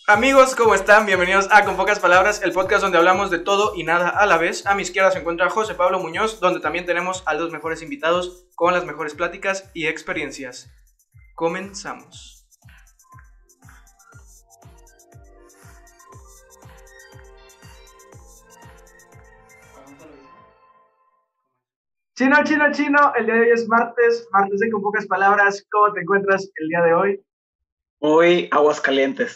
Amigos, ¿cómo están? Bienvenidos a Con Pocas Palabras, el podcast donde hablamos de todo y nada a la vez. A mi izquierda se encuentra José Pablo Muñoz, donde también tenemos a los mejores invitados con las mejores pláticas y experiencias. Comenzamos. Chino, el día de hoy es martes de Con Pocas Palabras. ¿Cómo te encuentras el día de hoy? Hoy Aguascalientes.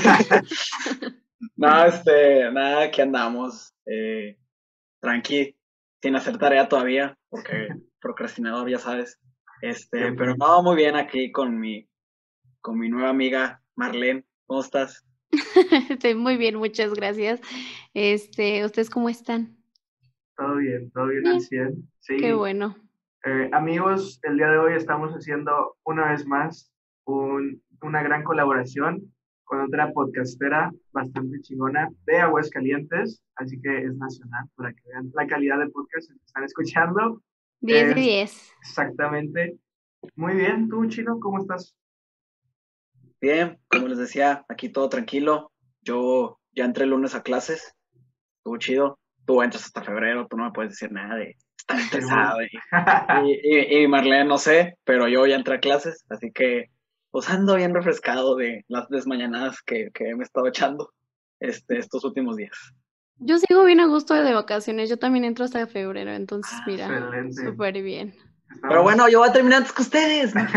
No, nada, aquí andamos. Tranqui, sin hacer tarea todavía, porque procrastinador, ya sabes. Pero no, muy bien aquí con mi nueva amiga Marlene. ¿Cómo estás? Estoy muy bien, muchas gracias. ¿Ustedes cómo están? Todo bien Bien. al 100. Sí. Qué bueno. Amigos, el día de hoy estamos haciendo una vez más una gran colaboración con otra podcastera bastante chingona de Aguascalientes, así que es nacional para que vean la calidad de podcast que están escuchando. 10 de 10. Exactamente. Muy bien, tú, Chino, ¿cómo estás? Bien, como les decía, aquí todo tranquilo. Yo ya entré el lunes a clases, estuvo chido. Tú entras hasta febrero, tú no me puedes decir nada de estar estresado. Y Marlene, no sé, pero yo ya entré a clases, así que pues ando bien refrescado de las desmañanadas que me he estado echando estos últimos días. Yo sigo bien a gusto de vacaciones. Yo también entro hasta febrero, entonces mira, Excelente. súper bien. Pero bueno, yo voy a terminar antes que ustedes. ¿No?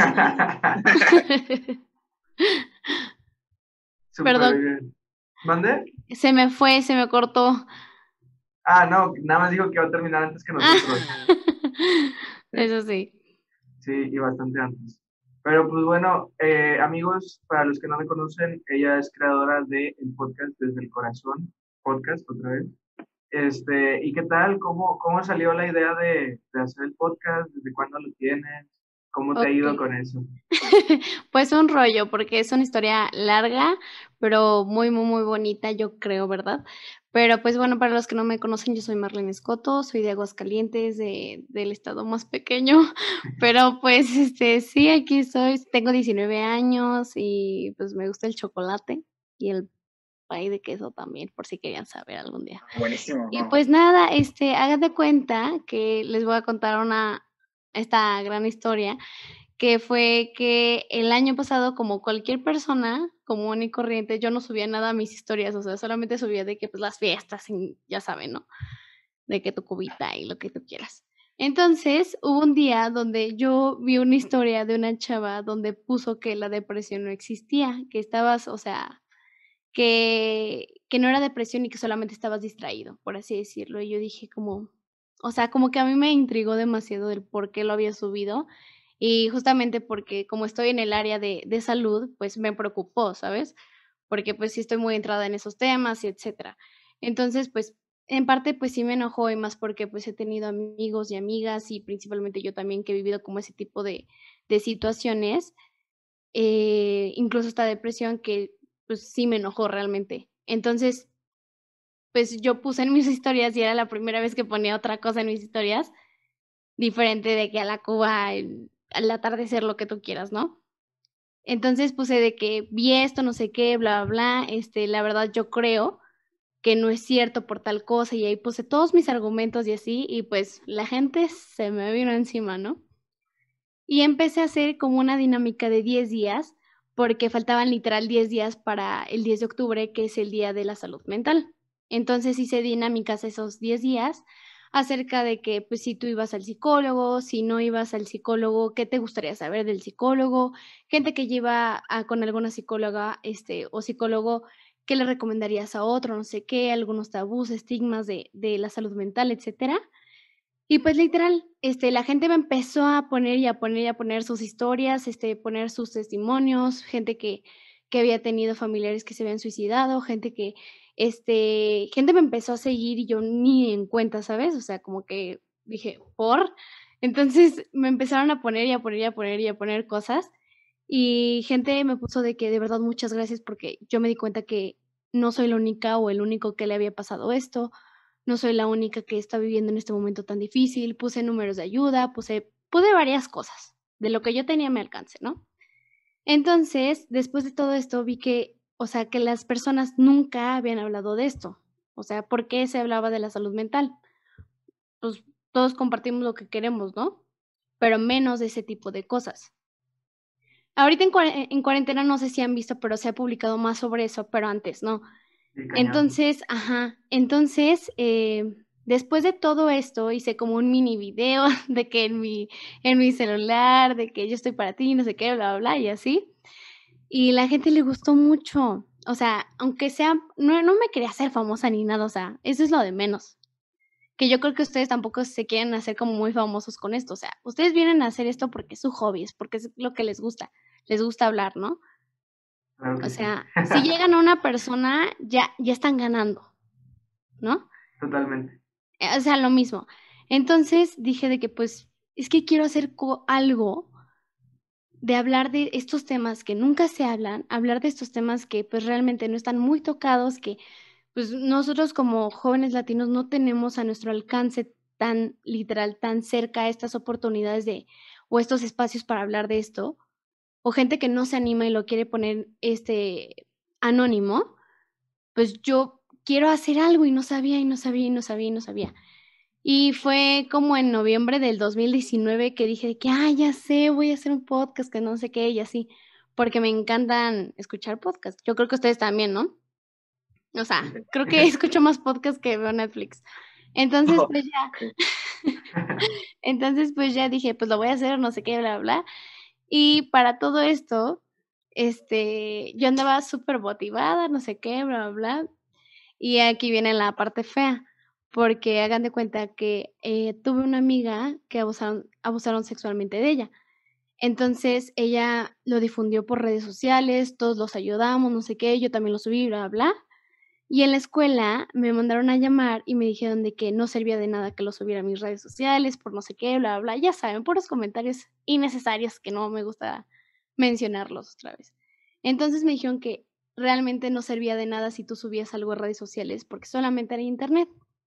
Perdón. Bien. ¿Mande? Se me cortó. No, nada más digo que va a terminar antes que nosotros. Eso sí. Sí, y bastante antes. Pero pues bueno, amigos, para los que no me conocen, ella es creadora de el podcast Desde el Corazón, podcast otra vez. ¿Y qué tal? ¿Cómo salió la idea de hacer el podcast? ¿Desde cuándo lo tienes? ¿Cómo te ha ido con eso? Pues un rollo, porque es una historia larga, pero muy, muy, muy bonita, yo creo, ¿verdad? Pero pues bueno, para los que no me conocen, yo soy Marlene Escoto, soy de Aguascalientes, del estado más pequeño, pero pues sí, aquí soy, tengo 19 años y pues me gusta el chocolate y el pay de queso también, por si querían saber algún día. Buenísimo, Y ¿no? pues nada, hagan de cuenta que les voy a contar esta gran historia que fue que el año pasado, como cualquier persona común y corriente, yo no subía nada a mis historias, o sea, solamente subía de que, pues, las fiestas, y ya saben, ¿no? De que tu cubita y lo que tú quieras. Entonces, hubo un día donde yo vi una historia de una chava donde puso que la depresión no existía, que estabas, o sea, que no era depresión y que solamente estabas distraído, por así decirlo. Y yo dije como, o sea, como que a mí me intrigó demasiado el por qué lo había subido y justamente porque como estoy en el área de salud, pues me preocupó, ¿sabes? Porque pues sí estoy muy entrada en esos temas y etcétera. Entonces, pues en parte pues sí me enojó y más porque pues he tenido amigos y amigas y principalmente yo también que he vivido como ese tipo de situaciones, incluso esta depresión que pues sí me enojó realmente. Entonces, pues yo puse en mis historias y era la primera vez que ponía otra cosa en mis historias, diferente de que a la Cuba, al atardecer, lo que tú quieras, ¿no? Entonces puse de que vi esto, no sé qué, bla, bla, bla, la verdad yo creo que no es cierto por tal cosa y ahí puse todos mis argumentos y así y pues la gente se me vino encima, ¿no? Y empecé a hacer como una dinámica de 10 días, porque faltaban literal 10 días para el 10 de octubre, que es el Día de la Salud Mental. Entonces hice dinámicas esos 10 días acerca de que, pues, si tú ibas al psicólogo, si no ibas al psicólogo, qué te gustaría saber del psicólogo, gente que lleva con alguna psicóloga, o psicólogo, qué le recomendarías a otro, no sé qué, algunos tabús, estigmas de la salud mental, etcétera. Y pues literal, la gente me empezó a poner y a poner y a poner sus historias, poner sus testimonios, gente que había tenido familiares que se habían suicidado, gente me empezó a seguir y yo ni en cuenta, ¿sabes? O sea, como que dije, ¿por? Entonces me empezaron a poner y a poner y a poner y a poner cosas y gente me puso de que de verdad muchas gracias porque yo me di cuenta que no soy la única o el único que le había pasado esto, no soy la única que está viviendo en este momento tan difícil, puse números de ayuda, puse varias cosas de lo que yo tenía a mi alcance, ¿no? Entonces, después de todo esto, vi que, o sea, que las personas nunca habían hablado de esto. O sea, ¿por qué se hablaba de la salud mental? Pues todos compartimos lo que queremos, ¿no? Pero menos de ese tipo de cosas. Ahorita en cuarentena no sé si han visto, pero se ha publicado más sobre eso, pero antes no. Sí, cañón. Entonces, después de todo esto, hice como un mini video de que en mi celular, de que yo estoy para ti, no sé qué, bla, bla, bla, y así. Y la gente le gustó mucho. O sea, aunque sea, no me quería hacer famosa ni nada, o sea, eso es lo de menos. Que yo creo que ustedes tampoco se quieren hacer como muy famosos con esto. O sea, ustedes vienen a hacer esto porque es su hobby, es porque es lo que les gusta hablar, ¿no? Claro O que sí. sea, si llegan a una persona, ya están ganando, ¿no? Totalmente. O sea, lo mismo. Entonces dije de que pues es que quiero hacer algo de hablar de estos temas que nunca se hablan, hablar de estos temas que pues realmente no están muy tocados, que pues nosotros como jóvenes latinos no tenemos a nuestro alcance tan literal, tan cerca estas oportunidades de o estos espacios para hablar de esto, o gente que no se anima y lo quiere poner anónimo, pues yo quiero hacer algo y no sabía, y no sabía, y no sabía, y no sabía. Y fue como en noviembre del 2019 que dije que, ya sé, voy a hacer un podcast, que no sé qué, y así, porque me encantan escuchar podcasts. Yo creo que ustedes también, ¿no? O sea, Sí. creo que escucho más podcasts que veo Netflix. Entonces, Oh, pues ya, ok. entonces pues ya dije, pues lo voy a hacer, no sé qué, bla, bla. Y para todo esto, yo andaba súper motivada, no sé qué, bla, bla, bla. Y aquí viene la parte fea, porque hagan de cuenta que tuve una amiga que abusaron sexualmente de ella. Entonces ella lo difundió por redes sociales, todos los ayudamos, no sé qué, yo también lo subí, bla, bla. Y en la escuela me mandaron a llamar y me dijeron de que no servía de nada que lo subiera a mis redes sociales, por no sé qué, bla, bla, bla. Ya saben, puros comentarios innecesarios que no me gusta mencionarlos otra vez. Entonces me dijeron que realmente no servía de nada si tú subías algo a redes sociales porque solamente era internet,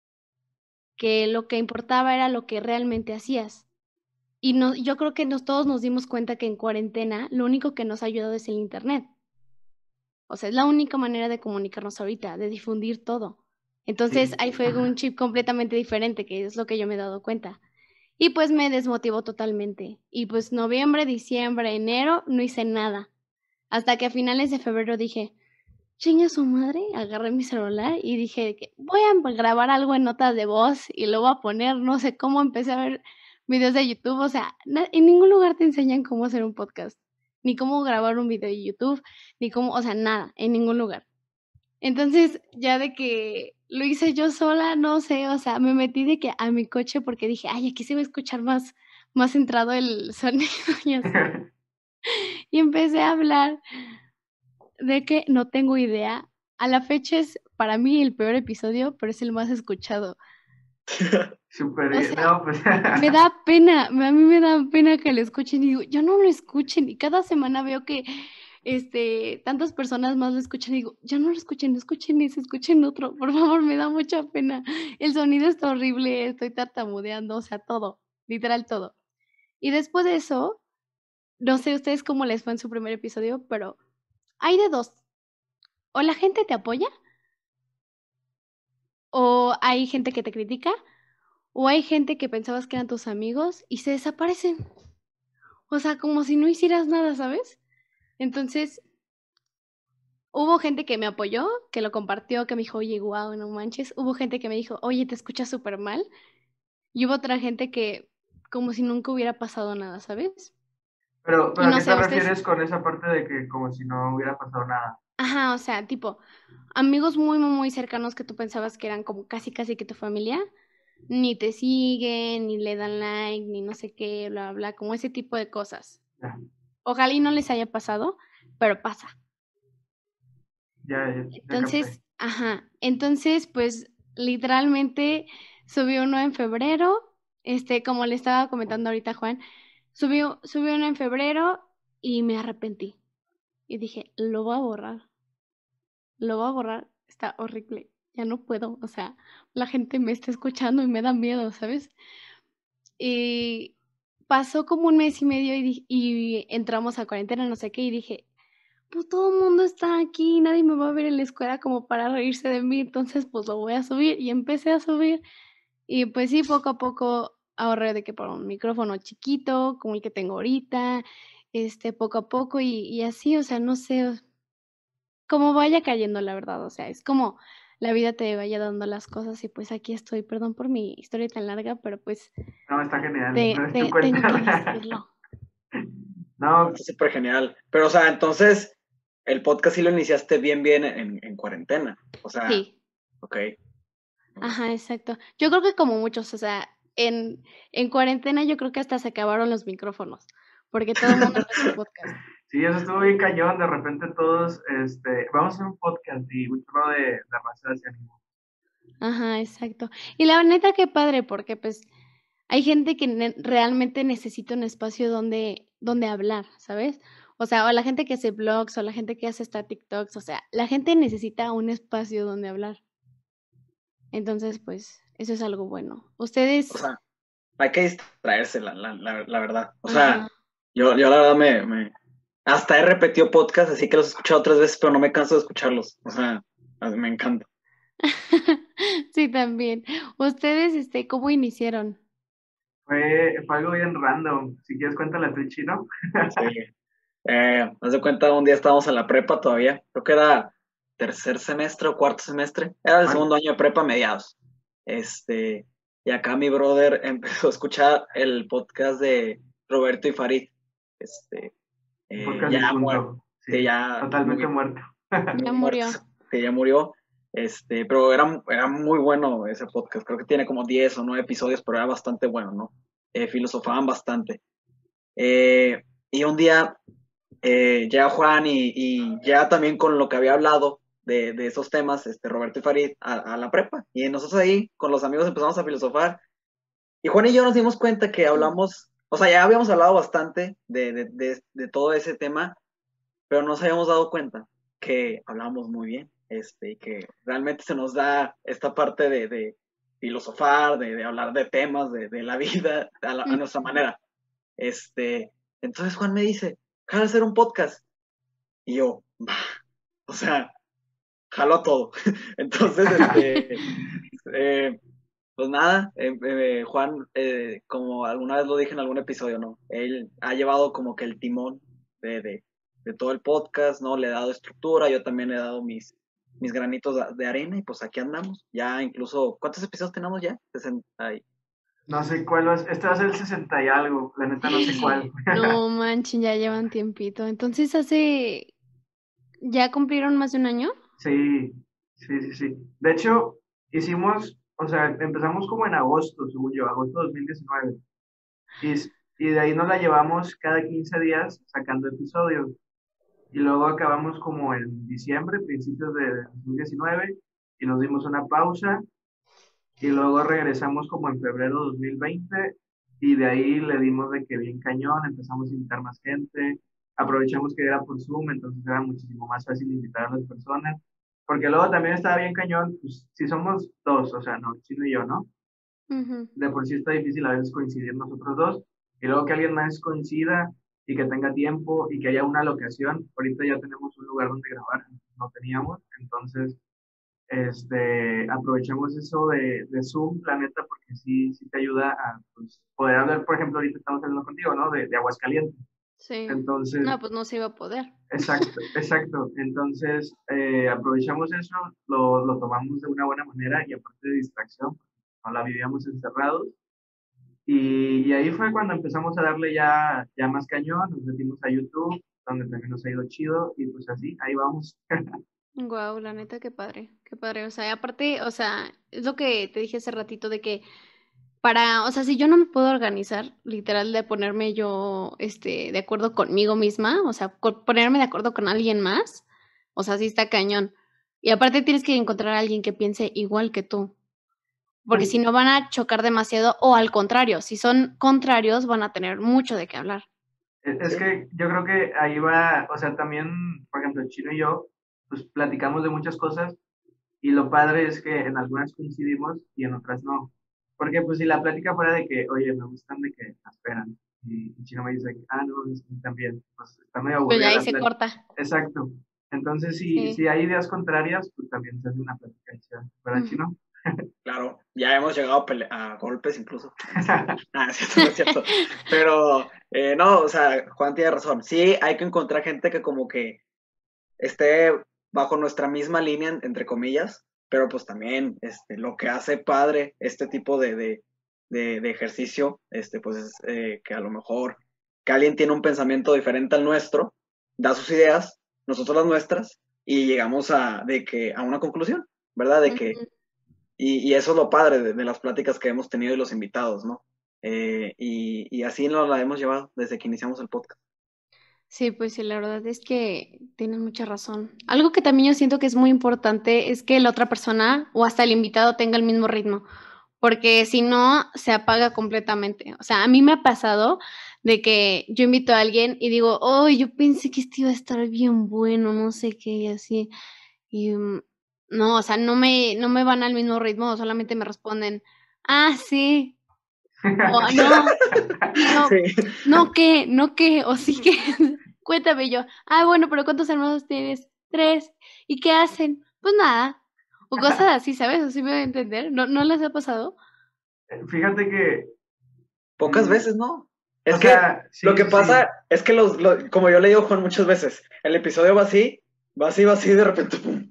que lo que importaba era lo que realmente hacías. Y no, yo creo que todos nos dimos cuenta que en cuarentena lo único que nos ha ayudado es el internet. O sea, es la única manera de comunicarnos ahorita, de difundir todo. Entonces Sí. ahí fue un chip completamente diferente, que es lo que yo me he dado cuenta. Y pues me desmotivó totalmente. Y pues noviembre, diciembre, enero, no hice nada. Hasta que a finales de febrero dije, chinga su madre, agarré mi celular y dije que voy a grabar algo en notas de voz y lo voy a poner, no sé cómo, empecé a ver videos de YouTube, o sea, en ningún lugar te enseñan cómo hacer un podcast, ni cómo grabar un video de YouTube, ni cómo, o sea, nada, en ningún lugar. Entonces, ya de que lo hice yo sola, no sé, o sea, me metí de que a mi coche porque dije, aquí se va a escuchar más centrado el sonido y así. Y empecé a hablar de que no tengo idea. A la fecha es para mí el peor episodio, pero es el más escuchado. Súper O bien. sea, No, pues. me da pena, a mí me da pena que lo escuchen y digo, yo no lo escuchen y cada semana veo que tantas personas más lo escuchan y digo, ya no lo escuchen, no escuchen ese, escuchen otro, por favor, me da mucha pena. El sonido está horrible, estoy tartamudeando, o sea, todo, literal todo. Y después de eso, no sé ustedes cómo les fue en su primer episodio, pero hay de dos. O la gente te apoya, o hay gente que te critica, o hay gente que pensabas que eran tus amigos y se desaparecen. O sea, como si no hicieras nada, ¿sabes? Entonces, hubo gente que me apoyó, que lo compartió, que me dijo, oye, guau, no manches. Hubo gente que me dijo, oye, te escuchas súper mal. Y hubo otra gente que, como si nunca hubiera pasado nada, ¿sabes? Pero Y ¿a no qué te sé, ustedes, refieres con esa parte de que como si no hubiera pasado nada? ajá, o sea, tipo, amigos muy, muy, muy cercanos que tú pensabas que eran como casi, casi que tu familia, ni te siguen, ni le dan like, ni no sé qué, bla, bla, como ese tipo de cosas. Ya, Ojalá y no les haya pasado, pero pasa. ya capté. Entonces, pues literalmente subí uno en febrero, como le estaba comentando ahorita a Juan, subí uno en febrero y me arrepentí. Y dije, lo voy a borrar, está horrible, ya no puedo, o sea, la gente me está escuchando y me da miedo, ¿sabes? Y pasó como un mes y medio y entramos a cuarentena, no sé qué, y dije, pues todo el mundo está aquí, nadie me va a ver en la escuela como para reírse de mí, entonces pues lo voy a subir. Y empecé a subir y pues sí, poco a poco ahorré de que por un micrófono chiquito, como el que tengo ahorita, poco a poco y así, o sea, no sé, como vaya cayendo, la verdad, o sea, es como la vida te vaya dando las cosas y pues aquí estoy. Perdón por mi historia tan larga, pero pues No, está genial. No es tu tengo que cuenta. decirlo. No, Está súper genial. Pero, o sea, entonces, el podcast sí lo iniciaste bien en cuarentena. O sea, Sí, ok. ajá, exacto. Yo creo que como muchos, o sea, en cuarentena yo creo que hasta se acabaron los micrófonos, porque todo el mundo empezó podcast. sí, eso estuvo bien cañón. De repente todos, vamos a hacer un podcast y un chorro de raza se animó. Ajá, exacto. Y la neta, qué padre, porque pues hay gente que realmente necesita un espacio donde hablar, ¿sabes? O sea, o la gente que hace blogs, o la gente que hace hasta TikToks, o sea, la gente necesita un espacio donde hablar. Entonces, pues, eso es algo bueno. O Ustedes, sea, hay que distraerse, la verdad. O sea, ajá. yo la verdad hasta he repetido podcast, así que los he escuchado 3 veces, pero no me canso de escucharlos. O sea, me encanta. Sí, también. Ustedes, ¿cómo iniciaron? Fue algo bien random. Si quieres, cuéntale tú, Chino. Sí. Haz de cuenta, un día estábamos en la prepa todavía, creo que era tercer semestre o cuarto semestre, era el ¿Cuál? segundo año de prepa, mediados. Este, y acá mi brother empezó a escuchar el podcast de Roberto y Farid. Este, Un podcast ya muerto, difunto. que Sí, ya totalmente muerto. Ya muy muerto, murió. que ya murió. Pero era muy bueno ese podcast, creo que tiene como 10 o 9 episodios, pero era bastante bueno, ¿no? Filosofaban bastante. Y un día llega Juan y ya también con lo que había hablado de esos temas, Roberto y Farid, a la prepa. Y nosotros ahí con los amigos empezamos a filosofar. Y Juan y yo nos dimos cuenta que hablamos, o sea, ya habíamos hablado bastante de todo ese tema, pero nos habíamos dado cuenta que hablábamos muy bien, y que realmente se nos da esta parte de filosofar, de hablar de temas, de la vida a nuestra manera. Entonces Juan me dice, ¿jala hacer un podcast? Y yo, bah, o sea, jalo a todo. Entonces, eh, pues nada, Juan, como alguna vez lo dije en algún episodio, ¿no? Él ha llevado como que el timón de todo el podcast, ¿no? Le he dado estructura, yo también he dado mis granitos de arena y pues aquí andamos. Ya incluso, ¿cuántos episodios tenemos ya? 60 No sé cuál va a ser. Este va a ser el 60 y algo. La neta, no sé cuál. No manchen, ya llevan tiempito. Entonces, ¿ya cumplieron más de un año? Sí, sí. De hecho, hicimos, o sea, empezamos como en agosto, según yo, agosto de 2019. Y, y de ahí nos la llevamos cada 15 días sacando episodios. Y luego acabamos como en diciembre, principios de 2019, y nos dimos una pausa. Y luego regresamos como en febrero de 2020 y de ahí le dimos de que bien cañón, empezamos a invitar más gente, aprovechamos que era por Zoom, entonces era muchísimo más fácil invitar a las personas, porque luego también estaba bien cañón, pues si somos dos, o sea, no, Chino y yo, ¿no? Ujú. De por sí está difícil a veces coincidir nosotros dos, y luego que alguien más coincida y que tenga tiempo y que haya una locación, ahorita ya tenemos un lugar donde grabar, no teníamos, entonces aprovechemos eso de Zoom, la neta, porque sí te ayuda a pues, poder hablar, por ejemplo, ahorita estamos hablando contigo, ¿no? De Aguascalientes. Sí. Entonces, No, pues no se iba a poder. exacto. Entonces, aprovechamos eso, lo tomamos de una buena manera y aparte de distracción, no la vivíamos encerrados. Y ahí fue cuando empezamos a darle ya más cañón, nos metimos a YouTube, donde también nos ha ido chido, y pues así, ahí vamos. Guau, la neta, qué padre, qué padre. O sea, aparte, o sea, es lo que te dije hace ratito de que o sea, si yo no me puedo organizar, literal, de ponerme yo, de acuerdo conmigo misma, o sea, ponerme de acuerdo con alguien más, o sea, sí está cañón. Y aparte tienes que encontrar a alguien que piense igual que tú, porque si no van a chocar demasiado, o al contrario, si son contrarios, van a tener mucho de qué hablar. Es Sí. que yo creo que ahí va, o sea, también, por ejemplo, Chino y yo, pues platicamos de muchas cosas y lo padre es que en algunas coincidimos y en otras no. Porque pues si la plática fuera de que, oye, me gustan de que me esperan, y Chino me dice, no, es que también, pues está medio Pues ya aburrida ahí la se plática. corta. Exacto. Entonces, Sí. si hay ideas contrarias, pues también se hace una plática chida, ¿verdad, Ujú. Chino? Claro, ya hemos llegado a golpes incluso. No es cierto, no es cierto. Pero, no, o sea, Juan tiene razón. Sí, hay que encontrar gente que como que esté bajo nuestra misma línea, entre comillas, pero pues también lo que hace padre este tipo de ejercicio, pues es que a lo mejor que alguien tiene un pensamiento diferente al nuestro, da sus ideas, nosotros las nuestras, y llegamos a una conclusión, ¿verdad? Ujú. Y eso es lo padre de las pláticas que hemos tenido y los invitados, ¿no? Y así nos la hemos llevado desde que iniciamos el podcast. Sí, pues sí, la verdad es que tienes mucha razón. Algo que también yo siento que es muy importante es que la otra persona o hasta el invitado tenga el mismo ritmo, porque si no, se apaga completamente. O sea, a mí me ha pasado de que yo invito a alguien y digo, oh, yo pensé que esto iba a estar bien bueno, no sé qué, y así. Y no, o sea, no me van al mismo ritmo, solamente me responden, sí, o no, y yo, Sí. no qué, o sí que, cuéntame yo, bueno, pero ¿cuántos hermanos tienes? 3, ¿y qué hacen? Pues nada, o cosas así, ¿sabes? Así me voy a entender, ¿no les ha pasado? Fíjate que, Pocas mm, veces, ¿no? o Es que sea, lo sí, que sí, sí, pasa es que como yo le digo a Juan muchas veces, el episodio va así, y de repente, ¡pum!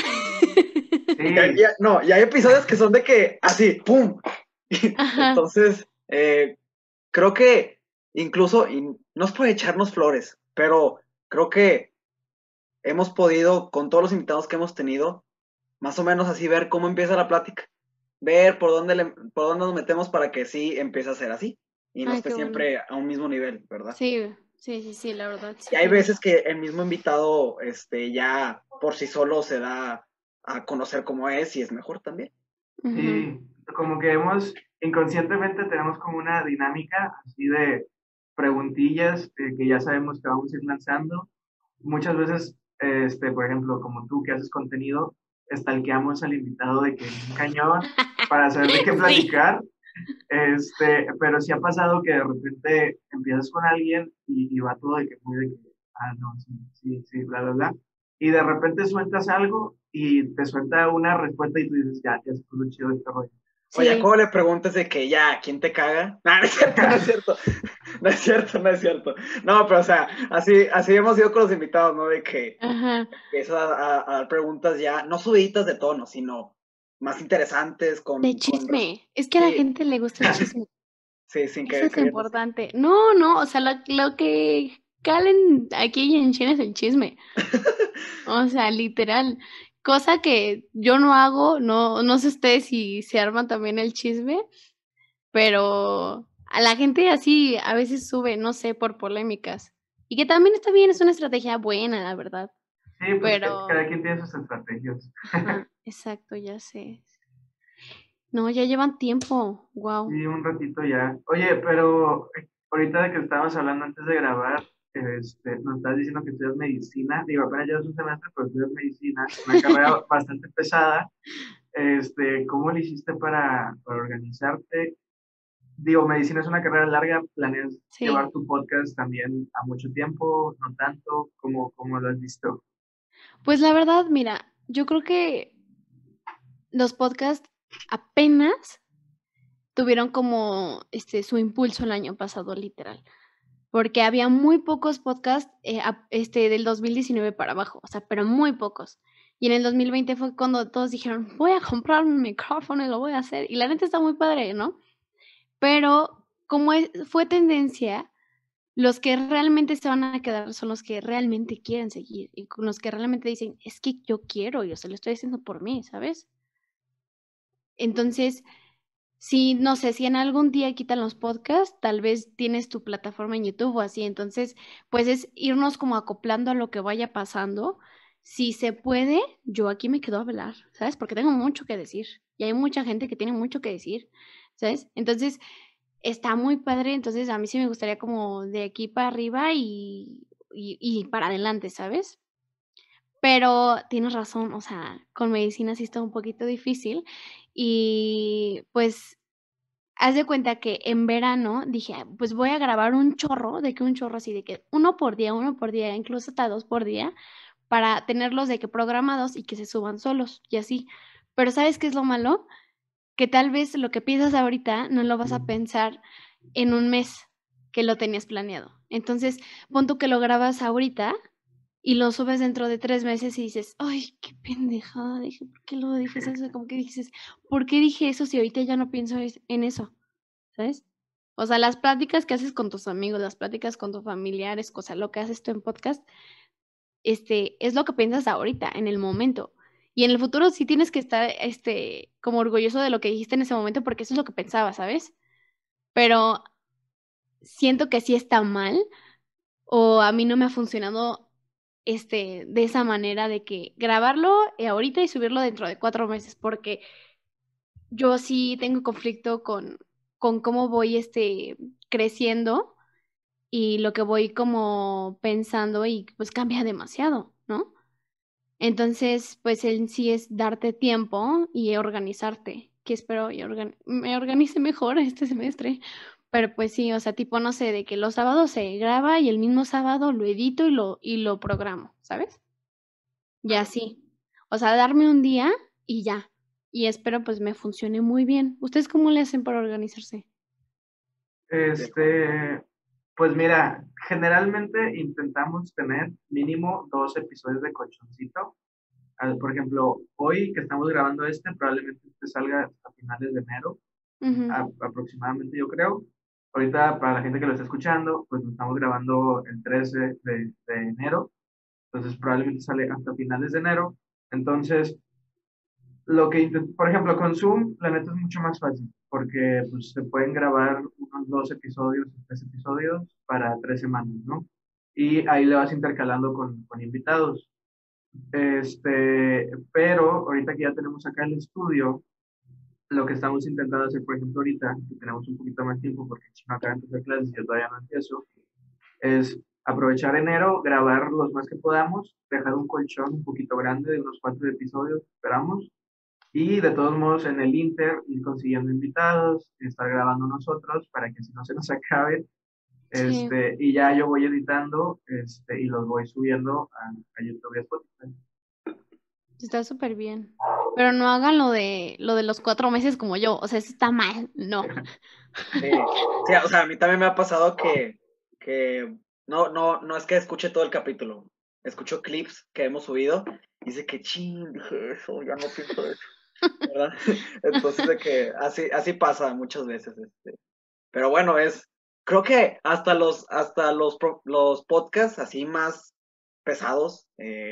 sí, No, y hay episodios que son de que, así, ¡pum! Ajá, Entonces, creo que incluso, y no es por echarnos flores, pero creo que hemos podido, con todos los invitados que hemos tenido, más o menos así ver cómo empieza la plática, ver por dónde nos metemos para que sí empiece a ser así y no ay, esté qué bueno. siempre a un mismo nivel, ¿verdad? Sí, sí, sí, sí, la verdad, Y sí hay tienes veces razón. que el mismo invitado ya por sí solo se da a conocer cómo es y es mejor también. Ujú. sí, como que inconscientemente tenemos como una dinámica así de preguntillas que ya sabemos que vamos a ir lanzando. Muchas veces, por ejemplo, como tú que haces contenido, stalkeamos al invitado de que un cañón para saber de qué Sí. platicar. Pero sí ha pasado que de repente empiezas con alguien y va todo de que muy de que, no, sí, sí, sí, bla, bla, bla. Y de repente sueltas algo y te suelta una respuesta y tú dices, ya se puso chido este rollo. O ya Sí. como le preguntas de que ya, ¿quién te caga? No, no es cierto, no es cierto. No es cierto, no es cierto. No, pero o sea, así hemos ido con los invitados, ¿no? De que Ajá. empiezas a dar preguntas ya, no subiditas de tono, sino más interesantes, De chisme. Es que a la sí, gente le gusta el chisme. sí, sin Eso querer es queriendo, sí. importante. No, no, o sea, lo que calen aquí en China es el chisme. O sea, literal. Cosa que yo no hago, no sé ustedes si se arman también el chisme, pero a la gente así a veces sube, no sé, por polémicas. Y que también está bien, es una estrategia buena, la verdad. Sí, pues Pero, cada quien tiene sus estrategias. ajá, exacto, ya sé. No, ya llevan tiempo. Wow. Sí, un ratito ya. Oye, pero ahorita de que estábamos hablando antes de grabar, nos estás diciendo que estudias medicina. Digo, apenas llevas un semestre, pero estudias medicina, una carrera bastante pesada. ¿Cómo le hiciste para organizarte? Digo, medicina es una carrera larga, ¿planeas llevar Sí. tu podcast también a mucho tiempo? ¿No tanto? ¿Cómo lo has visto? Pues la verdad, mira, yo creo que los podcasts apenas tuvieron como su impulso el año pasado, literal. Porque había muy pocos podcasts del 2019 para abajo, o sea, pero muy pocos. Y en el 2020 fue cuando todos dijeron, voy a comprar un micrófono y lo voy a hacer. Y la neta está muy padre, ¿no? Pero como fue tendencia, los que realmente se van a quedar son los que realmente quieren seguir y con los que realmente dicen, es que yo quiero, yo se lo estoy haciendo por mí, ¿sabes? Entonces, si, no sé, si en algún día quitan los podcasts, tal vez tienes tu plataforma en YouTube o así. Entonces, pues es irnos como acoplando a lo que vaya pasando. Si se puede, yo aquí me quedo a hablar, ¿sabes? Porque tengo mucho que decir y hay mucha gente que tiene mucho que decir, ¿sabes? Entonces, está muy padre. Entonces, a mí sí me gustaría como de aquí para arriba y para adelante, ¿sabes? Pero tienes razón, o sea, con medicina sí está un poquito difícil y pues haz de cuenta que en verano dije, pues voy a grabar un chorro así, de que uno por día, incluso hasta 2 por día, para tenerlos de que programados y que se suban solos y así. Pero ¿sabes qué es lo malo? Que tal vez lo que piensas ahorita no lo vas a pensar en un mes que lo tenías planeado. Entonces, pon tú que lo grabas ahorita y lo subes dentro de 3 meses y dices, ay, qué pendejada, dije, ¿por qué lo dije eso? Como que dices, ¿por qué dije eso si ahorita ya no pienso en eso? ¿Sabes? O sea, las pláticas que haces con tus amigos, las pláticas con tus familiares, cosa lo que haces tú en podcast, es lo que piensas ahorita, en el momento. Y en el futuro sí tienes que estar, como orgulloso de lo que dijiste en ese momento, porque eso es lo que pensabas, ¿sabes? Pero siento que sí está mal, o a mí no me ha funcionado, de esa manera de que grabarlo ahorita y subirlo dentro de 4 meses, porque yo sí tengo conflicto con cómo voy, creciendo y lo que voy como pensando y pues cambia demasiado, ¿no? Entonces, pues en sí es darte tiempo y organizarte, que espero me organice mejor este semestre. Pero pues sí, o sea, tipo, no sé, de que los sábados se graba y el mismo sábado lo edito y lo programo, ¿sabes? Y así. O sea, darme un día y ya. Y espero pues me funcione muy bien. ¿Ustedes cómo le hacen para organizarse? Pues mira, generalmente intentamos tener mínimo 2 episodios de colchoncito. Por ejemplo, hoy que estamos grabando probablemente salga a finales de enero, Ujú. aproximadamente yo creo. Ahorita para la gente que lo está escuchando, pues lo estamos grabando el 13 de enero, entonces probablemente sale hasta finales de enero. Entonces, por ejemplo, con Zoom, la neta es mucho más fácil, porque pues, se pueden grabar unos 2 episodios, 3 episodios para 3 semanas, ¿no? Y ahí le vas intercalando con invitados. Pero ahorita que ya tenemos acá el estudio, lo que estamos intentando hacer, por ejemplo, ahorita, que tenemos un poquito más tiempo, porque el chino acaba de empezar clases y yo todavía no empiezo, es aprovechar enero, grabar los más que podamos, dejar un colchón un poquito grande de unos 4 episodios, esperamos, y de todos modos en el Inter ir consiguiendo invitados, estar grabando nosotros para que si no se nos acabe, Sí, y ya yo voy editando, y los voy subiendo a YouTube y a Spotify. está súper bien. Pero no hagan lo de los 4 meses como yo. O sea, eso está mal. No. Sí, sí, o sea, a mí también me ha pasado que no es que escuche todo el capítulo, escucho clips que hemos subido y dice que ching, dije eso, ya no pienso eso, ¿verdad? Entonces de que así pasa muchas veces, pero bueno, creo que los podcasts así más pesados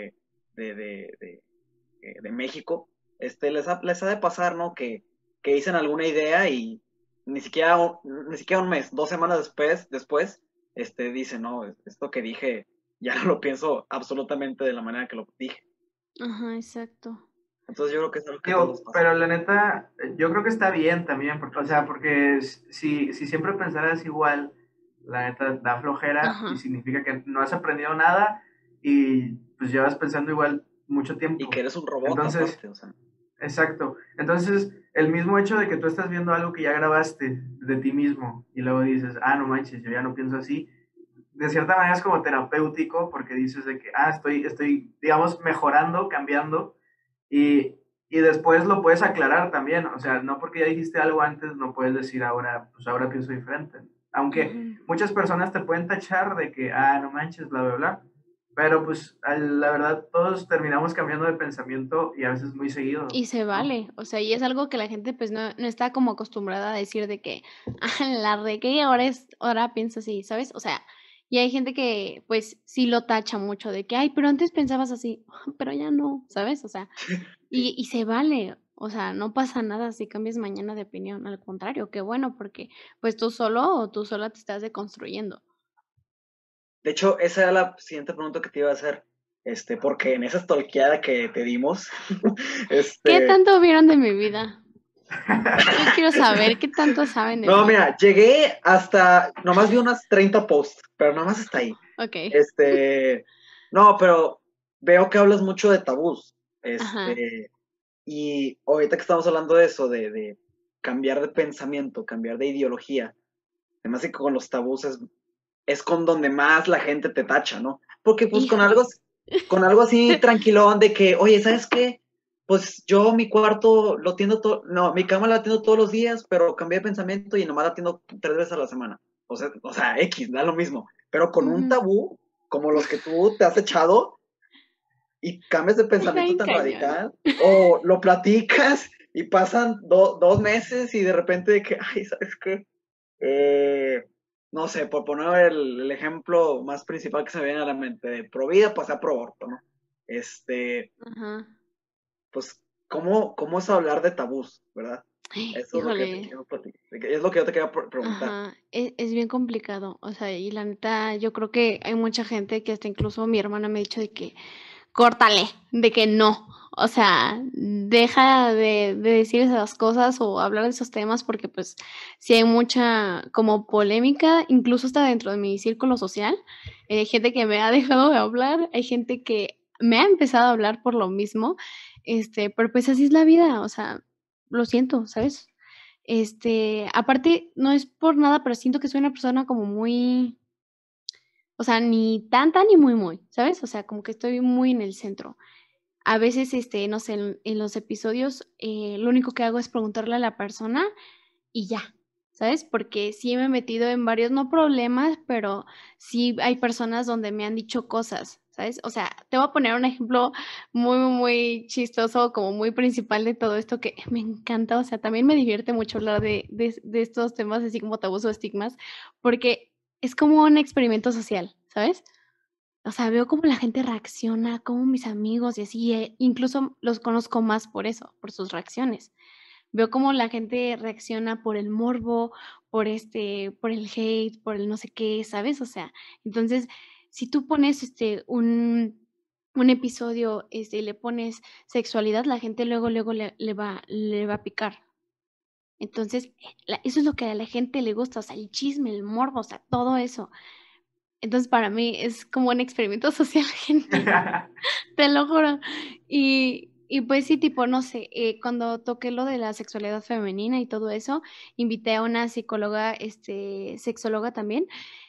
de México, les ha de pasar, ¿no? Que dicen alguna idea y ni siquiera un mes, 2 semanas después, dicen, no, esto que dije, ya no lo pienso absolutamente de la manera que lo dije. Ajá, exacto. Entonces yo creo que es algo que a todos nos Digo, pasa. pero la neta, yo creo que está bien también, porque, o sea, porque si siempre pensaras igual, la neta da flojera y Ajá. significa que no has aprendido nada y pues llevas pensando igual mucho Y que tiempo. eres un robot Entonces, aparte, o sea. exacto. Entonces, el mismo hecho de que tú estás viendo algo que ya grabaste de ti mismo y luego dices, ah, no manches, yo ya no pienso así, de cierta manera es como terapéutico porque dices de que, estoy, digamos, mejorando, cambiando y después lo puedes aclarar también. O sea, no porque ya dijiste algo antes, no puedes decir ahora, pues ahora pienso diferente. Aunque Ajá. muchas personas te pueden tachar de que, no manches, bla, bla, bla. Pero pues la verdad, todos terminamos cambiando de pensamiento y a veces muy seguido, Y se ¿no? vale, o sea, y es algo que la gente pues no está como acostumbrada a decir de que, la regué y ahora pienso así, ¿sabes? O sea, y hay gente que pues sí lo tacha mucho de que, ay, pero antes pensabas así, pero ya no, ¿sabes? O sea, Sí. y se vale, o sea, no pasa nada si cambias mañana de opinión, al contrario, qué bueno, porque pues tú solo o tú sola te estás deconstruyendo. De hecho, esa era la siguiente pregunta que te iba a hacer, porque en esa stalkeada que te dimos, ¿Qué este, tanto vieron de mi vida? Yo quiero saber qué tanto saben de no, mí. mira, llegué nomás vi unas 30 posts, pero nomás está ahí. Ok, No, pero veo que hablas mucho de tabús, ajá, y ahorita que estamos hablando de eso, de cambiar de pensamiento, cambiar de ideología. Además que con los tabús es con donde más la gente te tacha, ¿no? Porque pues con algo así tranquilón de que, oye, ¿sabes qué? Pues yo mi cuarto lo tiendo todo, no, mi cama la tiendo todos los días, pero cambié de pensamiento y nomás la tiendo 3 veces a la semana. O sea, X, da lo mismo. Pero con un tabú, como los que tú te has echado, y cambias de Está pensamiento bien tan cañón. radical, o lo platicas y pasan 2 meses y de repente de que, ay, ¿sabes qué? No sé, por poner el ejemplo más principal que se me viene a la mente, de pro vida pasé a pro aborto, ¿no? Ajá. Pues, ¿cómo es hablar de tabús, verdad? Eso es lo que yo te Híjole. quiero platicar. Es lo que yo te quería preguntar. Ajá, es bien complicado, o sea, y la neta, yo creo que hay mucha gente que hasta incluso mi hermana me ha dicho de que córtale, de que no, o sea, deja de decir esas cosas o hablar de esos temas porque pues sí hay mucha como polémica, incluso hasta dentro de mi círculo social, hay gente que me ha dejado de hablar, hay gente que me ha empezado a hablar por lo mismo, pero pues así es la vida, o sea, lo siento, ¿sabes? Aparte, no es por nada, pero siento que soy una persona como muy, o sea, ni tanta ni muy, muy, ¿sabes? O sea, como que estoy muy en el centro. A veces, no sé, en los episodios, lo único que hago es preguntarle a la persona y ya, ¿sabes? Porque sí me he metido en varios, no problemas, pero sí hay personas donde me han dicho cosas, ¿sabes? O sea, te voy a poner un ejemplo muy, muy chistoso, como muy principal de todo esto que me encanta, o sea, también me divierte mucho hablar de estos temas así como tabús o estigmas, porque es como un experimento social, ¿sabes? O sea, veo cómo la gente reacciona, cómo mis amigos y así, incluso los conozco más por eso, por sus reacciones. Veo cómo la gente reacciona por el morbo, por el hate, por el no sé qué, ¿sabes? O sea, entonces, si tú pones un episodio, y le pones sexualidad, la gente luego, luego le va a picar. Entonces, eso es lo que a la gente le gusta, o sea, el chisme, el morbo, o sea, todo eso. Entonces, para mí es como un experimento social genial. Te lo juro. Y pues sí, tipo, no sé, cuando toqué lo de la sexualidad femenina y todo eso, invité a una psicóloga, sexóloga también,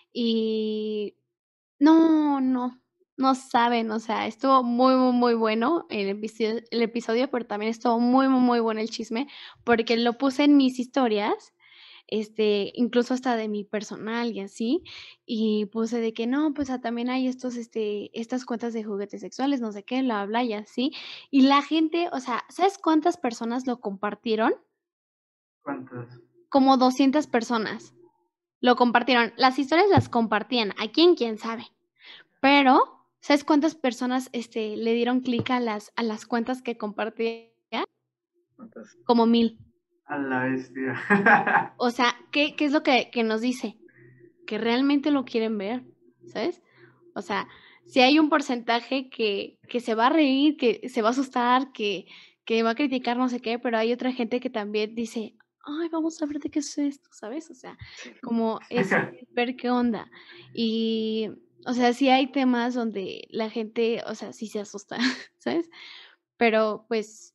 y no, no, no saben, o sea, estuvo muy, muy, muy bueno el episodio, pero también estuvo muy, muy, muy bueno el chisme, porque lo puse en mis historias, incluso hasta de mi personal y así, y puse de que no, pues también hay estas cuentas de juguetes sexuales, no sé qué, bla, bla, y así. Y la gente, o sea, ¿sabes cuántas personas lo compartieron? ¿Cuántos? Como 200 personas lo compartieron. Las historias las compartían. ¿A quién sabe? Pero, ¿sabes cuántas personas le dieron clic a las cuentas que compartía? Entonces, Como 1000. A la bestia. O sea, ¿qué es lo que nos dice? Que realmente lo quieren ver, ¿sabes? O sea, si hay un porcentaje que se va a reír, que se va a asustar, que va a criticar no sé qué, pero hay otra gente que también dice, ay, vamos a ver de qué es esto, ¿sabes? O sea, sí. como es ver qué onda. Y, o sea, sí hay temas donde la gente, o sea, sí se asusta, ¿sabes? Pero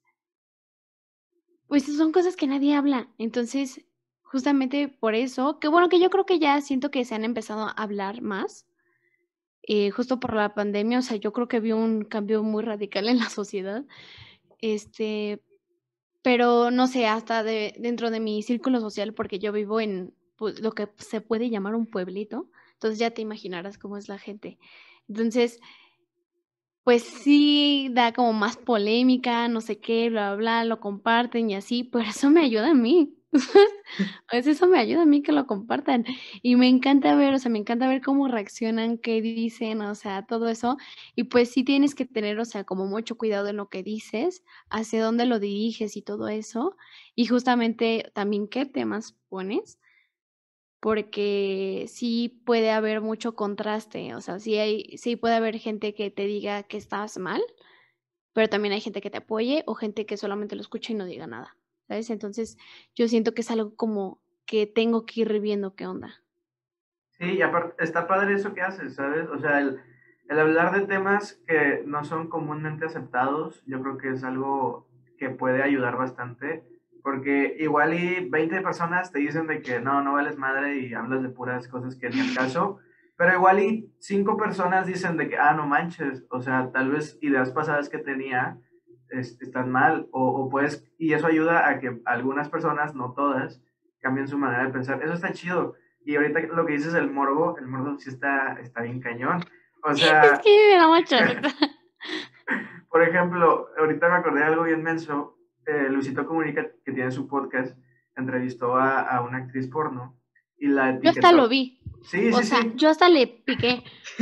pues son cosas que nadie habla. Entonces, justamente por eso, que bueno, que yo creo que ya siento que se han empezado a hablar más, justo por la pandemia, o sea, yo creo que vi un cambio muy radical en la sociedad, este, pero no sé, hasta dentro de mi círculo social, porque yo vivo en pues, lo que se puede llamar un pueblito, entonces ya te imaginarás cómo es la gente. Entonces, pues sí, da como más polémica, no sé qué, bla, bla, bla, lo comparten y así, pero eso me ayuda a mí. Pues eso me ayuda a mí que lo compartan. Y me encanta ver, o sea, me encanta ver cómo reaccionan, qué dicen, o sea, todo eso. Y pues sí tienes que tener, o sea, como mucho cuidado en lo que dices, hacia dónde lo diriges y todo eso. Y justamente también qué temas pones, porque sí puede haber mucho contraste, o sea, sí puede haber gente que te diga que estás mal, pero también hay gente que te apoye o gente que solamente lo escucha y no diga nada, ¿sabes? Entonces, yo siento que es algo como que tengo que ir viendo qué onda. Sí, y aparte, está padre eso que haces, ¿sabes? O sea, el hablar de temas que no son comúnmente aceptados, yo creo que es algo que puede ayudar bastante. Porque igual y 20 personas te dicen de que no vales madre y hablas de puras cosas que ni al caso, pero igual y 5 personas dicen de que, no manches, o sea, tal vez ideas pasadas que tenía están mal, o puedes, y eso ayuda a que algunas personas, no todas, cambien su manera de pensar. Eso está chido. Y ahorita lo que dices, el morbo sí está bien cañón. O Es sea, que me da mucha risa. por ejemplo, ahorita me acordé de algo bien menso. Luisito Comunica, que tiene su podcast, entrevistó a una actriz porno y la Yo hasta lo etiquetó. vi. Sí, O sí, sea, sí. yo hasta le piqué.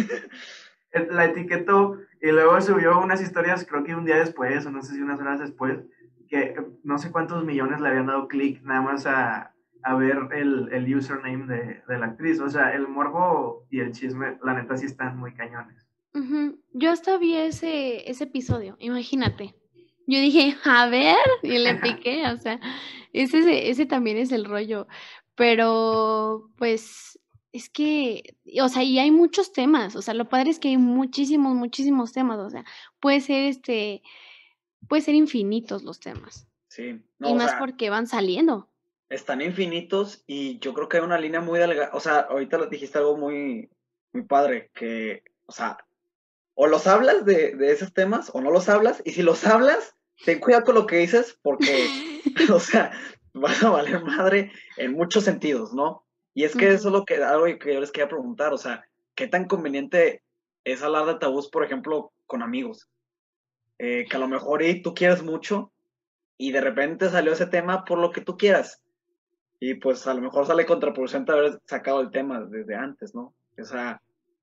La etiquetó y luego subió unas historias, creo que un día después, o no sé si unas horas después, que no sé cuántos millones le habían dado clic nada más a ver el username de la actriz. O sea, el morbo y el chisme, la neta, sí están muy cañones. Yo hasta vi ese episodio, imagínate. Yo dije, a ver, y le piqué, o sea, ese también es el rollo. Pero, pues, es que, o sea, y hay muchos temas, o sea, lo padre es que hay muchísimos, muchísimos temas, o sea, puede ser puede ser infinitos los temas. Sí, no, Y o más sea, porque van saliendo. están infinitos y yo creo que hay una línea muy delgada. O sea, ahorita lo dijiste algo muy, muy padre, que, o sea, o los hablas de esos temas o no los hablas, y si los hablas, ten cuidado con lo que dices porque, o sea, vas a valer madre en muchos sentidos, ¿no? Y es que eso es Ujú. algo que yo les quería preguntar, o sea, ¿qué tan conveniente es hablar de tabús, por ejemplo, con amigos? Que a lo mejor y tú quieres mucho y de repente salió ese tema por lo que tú quieras. Y pues a lo mejor sale contraproducente haber sacado el tema desde antes, ¿no? O sea,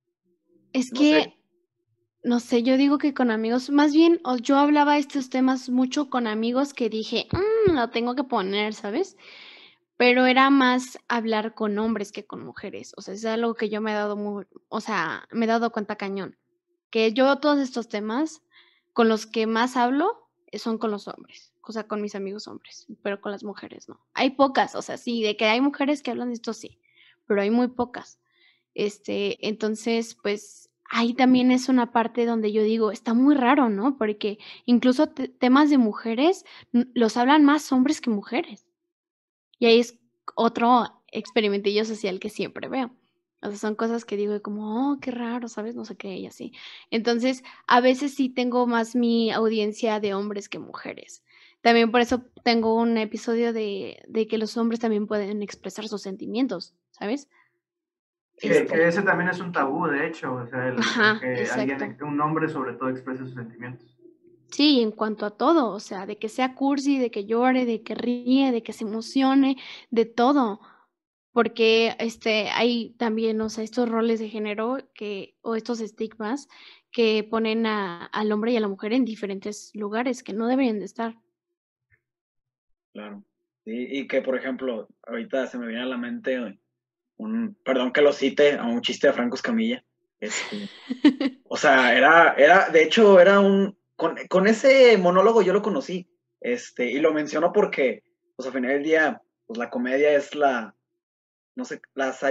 Es no sé. que no sé, yo digo que con amigos, más bien, yo hablaba estos temas mucho con amigos que dije, lo tengo que poner, ¿sabes? Pero era más hablar con hombres que con mujeres. O sea, es algo que yo me he dado o sea, me he dado cuenta cañón. Que yo todos estos temas con los que más hablo son con los hombres, o sea, con mis amigos hombres, pero con las mujeres no. Hay pocas, o sea, sí, de que hay mujeres que hablan de esto sí, pero hay muy pocas. Entonces, pues ahí también es una parte donde yo digo, está muy raro, ¿no? Porque incluso temas de mujeres los hablan más hombres que mujeres. Y ahí es otro experimentillo social que siempre veo. O sea, son cosas que digo como, qué raro, ¿sabes? No sé qué, y así. Entonces, a veces sí tengo más mi audiencia de hombres que mujeres. También por eso tengo un episodio de que los hombres también pueden expresar sus sentimientos, ¿sabes? Que ese también es un tabú, de hecho, o sea, el Ajá, que exacto. alguien, un hombre sobre todo exprese sus sentimientos. Sí, en cuanto a todo, o sea, de que sea cursi, de que llore, de que ríe, de que se emocione, de todo. Porque hay también, o sea, estos roles de género o estos estigmas que ponen al hombre y a la mujer en diferentes lugares que no deberían de estar. Claro. Y que, por ejemplo, ahorita se me viene a la mente perdón que lo cite, a un chiste de Franco Escamilla. O sea, de hecho, con ese monólogo yo lo conocí, y lo menciono porque, pues al final del día, pues la comedia es no sé,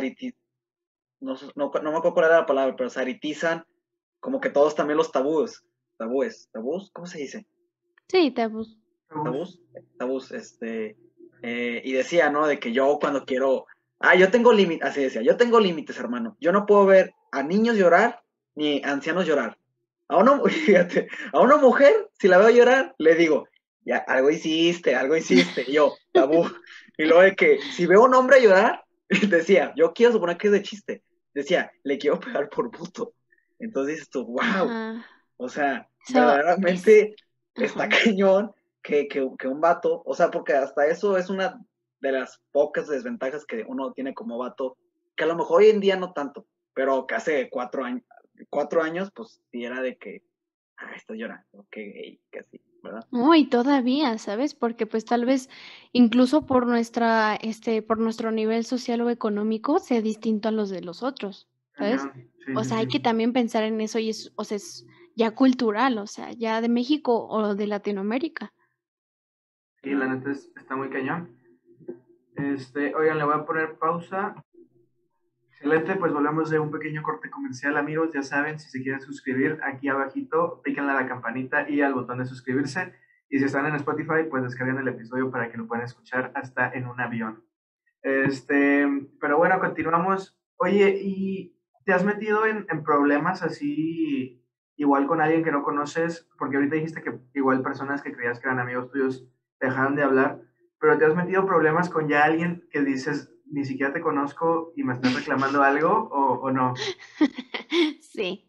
no me acuerdo cuál era la palabra, pero saritizan como que todos también los tabús, ¿cómo se dice? Sí, tabús. Tabús, tabús, y decía, ¿no? De que yo cuando quiero, yo tengo límites, así decía, yo tengo límites, hermano, yo no puedo ver a niños llorar ni a ancianos llorar. Fíjate, a una mujer, si la veo llorar, le digo, ya, algo hiciste, y yo, tabú. Y luego de que, si veo a un hombre llorar, decía, yo quiero suponer que es de chiste, decía, le quiero pegar por puto. Entonces dices tú, wow, Ajá. o sea, Eso es. verdaderamente está Ajá. cañón que un vato, o sea, porque hasta eso es una de las pocas desventajas que uno tiene como vato, que a lo mejor hoy en día no tanto, pero que hace 4 años, pues sí era de que, estás llorando, que gay, que así, ¿verdad? No, y todavía, ¿sabes? Porque pues tal vez incluso por nuestro nivel social o económico sea distinto a los de los otros, ¿sabes? Cañón, sí, O sí, sea, hay sí. que también pensar en eso y o sea, es ya cultural, o sea, ya de México o de Latinoamérica. Y la neta está muy cañón. Oigan, le voy a poner pausa. Excelente, pues volvemos de un pequeño corte comercial, amigos. Ya saben, si se quieren suscribir, aquí abajito, píquenle a la campanita y al botón de suscribirse. Y si están en Spotify, pues descarguen el episodio para que lo puedan escuchar hasta en un avión. Pero bueno, continuamos. Oye, ¿y te has metido en problemas así, igual con alguien que no conoces? Porque ahorita dijiste que igual personas que creías que eran amigos tuyos dejaron de hablar, pero ¿te has metido problemas con ya alguien que dices, ni siquiera te conozco y me estás reclamando algo o no? Sí.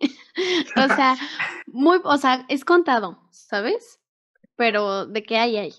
O sea, es contado, ¿sabes? Pero de qué hay.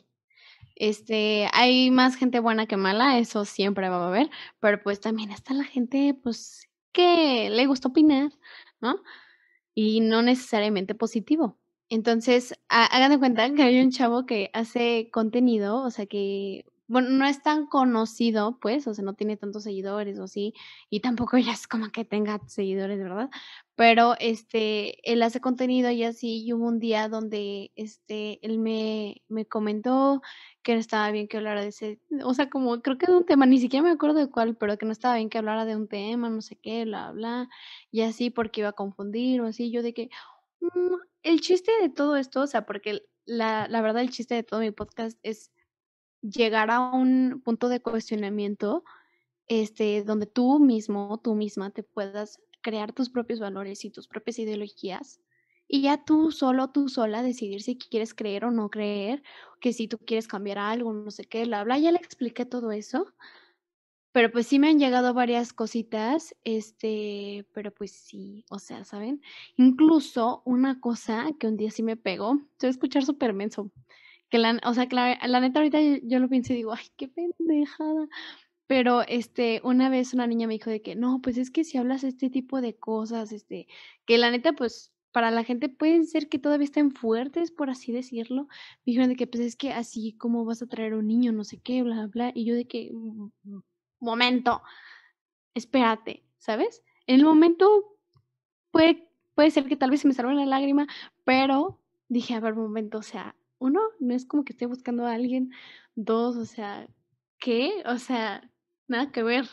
Hay más gente buena que mala, eso siempre va a haber, pero pues también está la gente, pues, que le gusta opinar, ¿no? Y no necesariamente positivo. Entonces, hagan de cuenta que hay un chavo que hace contenido, o sea, que, bueno, no es tan conocido, pues, o sea, no tiene tantos seguidores o así, y tampoco ya es como que tenga seguidores, ¿verdad? Pero, él hace contenido y así, y hubo un día donde, él me comentó que no estaba bien que hablara de ese, o sea, como creo que de un tema, ni siquiera me acuerdo de cuál, pero que no estaba bien que hablara de un tema, no sé qué, bla, bla, y así porque iba a confundir o así, yo de que, el chiste de todo esto, o sea, porque la verdad el chiste de todo mi podcast es llegar a un punto de cuestionamiento, donde tú mismo, tú misma te puedas crear tus propios valores y tus propias ideologías, y ya tú solo, tú sola decidir si quieres creer o no creer, que si tú quieres cambiar algo, no sé qué, bla, bla, ya le expliqué todo eso, pero, pues, sí me han llegado varias cositas, pero, pues sí, o sea, ¿saben? Incluso una cosa que un día sí me pegó, se va a escuchar súper menso, que o sea, que la neta ahorita yo lo pienso y digo: "Ay, qué pendejada", pero, una vez una niña me dijo de que: "No, pues, es que si hablas este tipo de cosas, que la neta, pues, para la gente pueden ser que todavía estén fuertes, por así decirlo", me dijeron de que: "Pues, es que así, ¿cómo vas a traer un niño?, no sé qué, bla, bla", y yo de que: momento, espérate", ¿sabes? En el momento puede ser que tal vez se me salga una lágrima, pero dije: "A ver, momento, o sea, uno, no es como que esté buscando a alguien, 2, o sea, ¿qué?". O sea, nada que ver.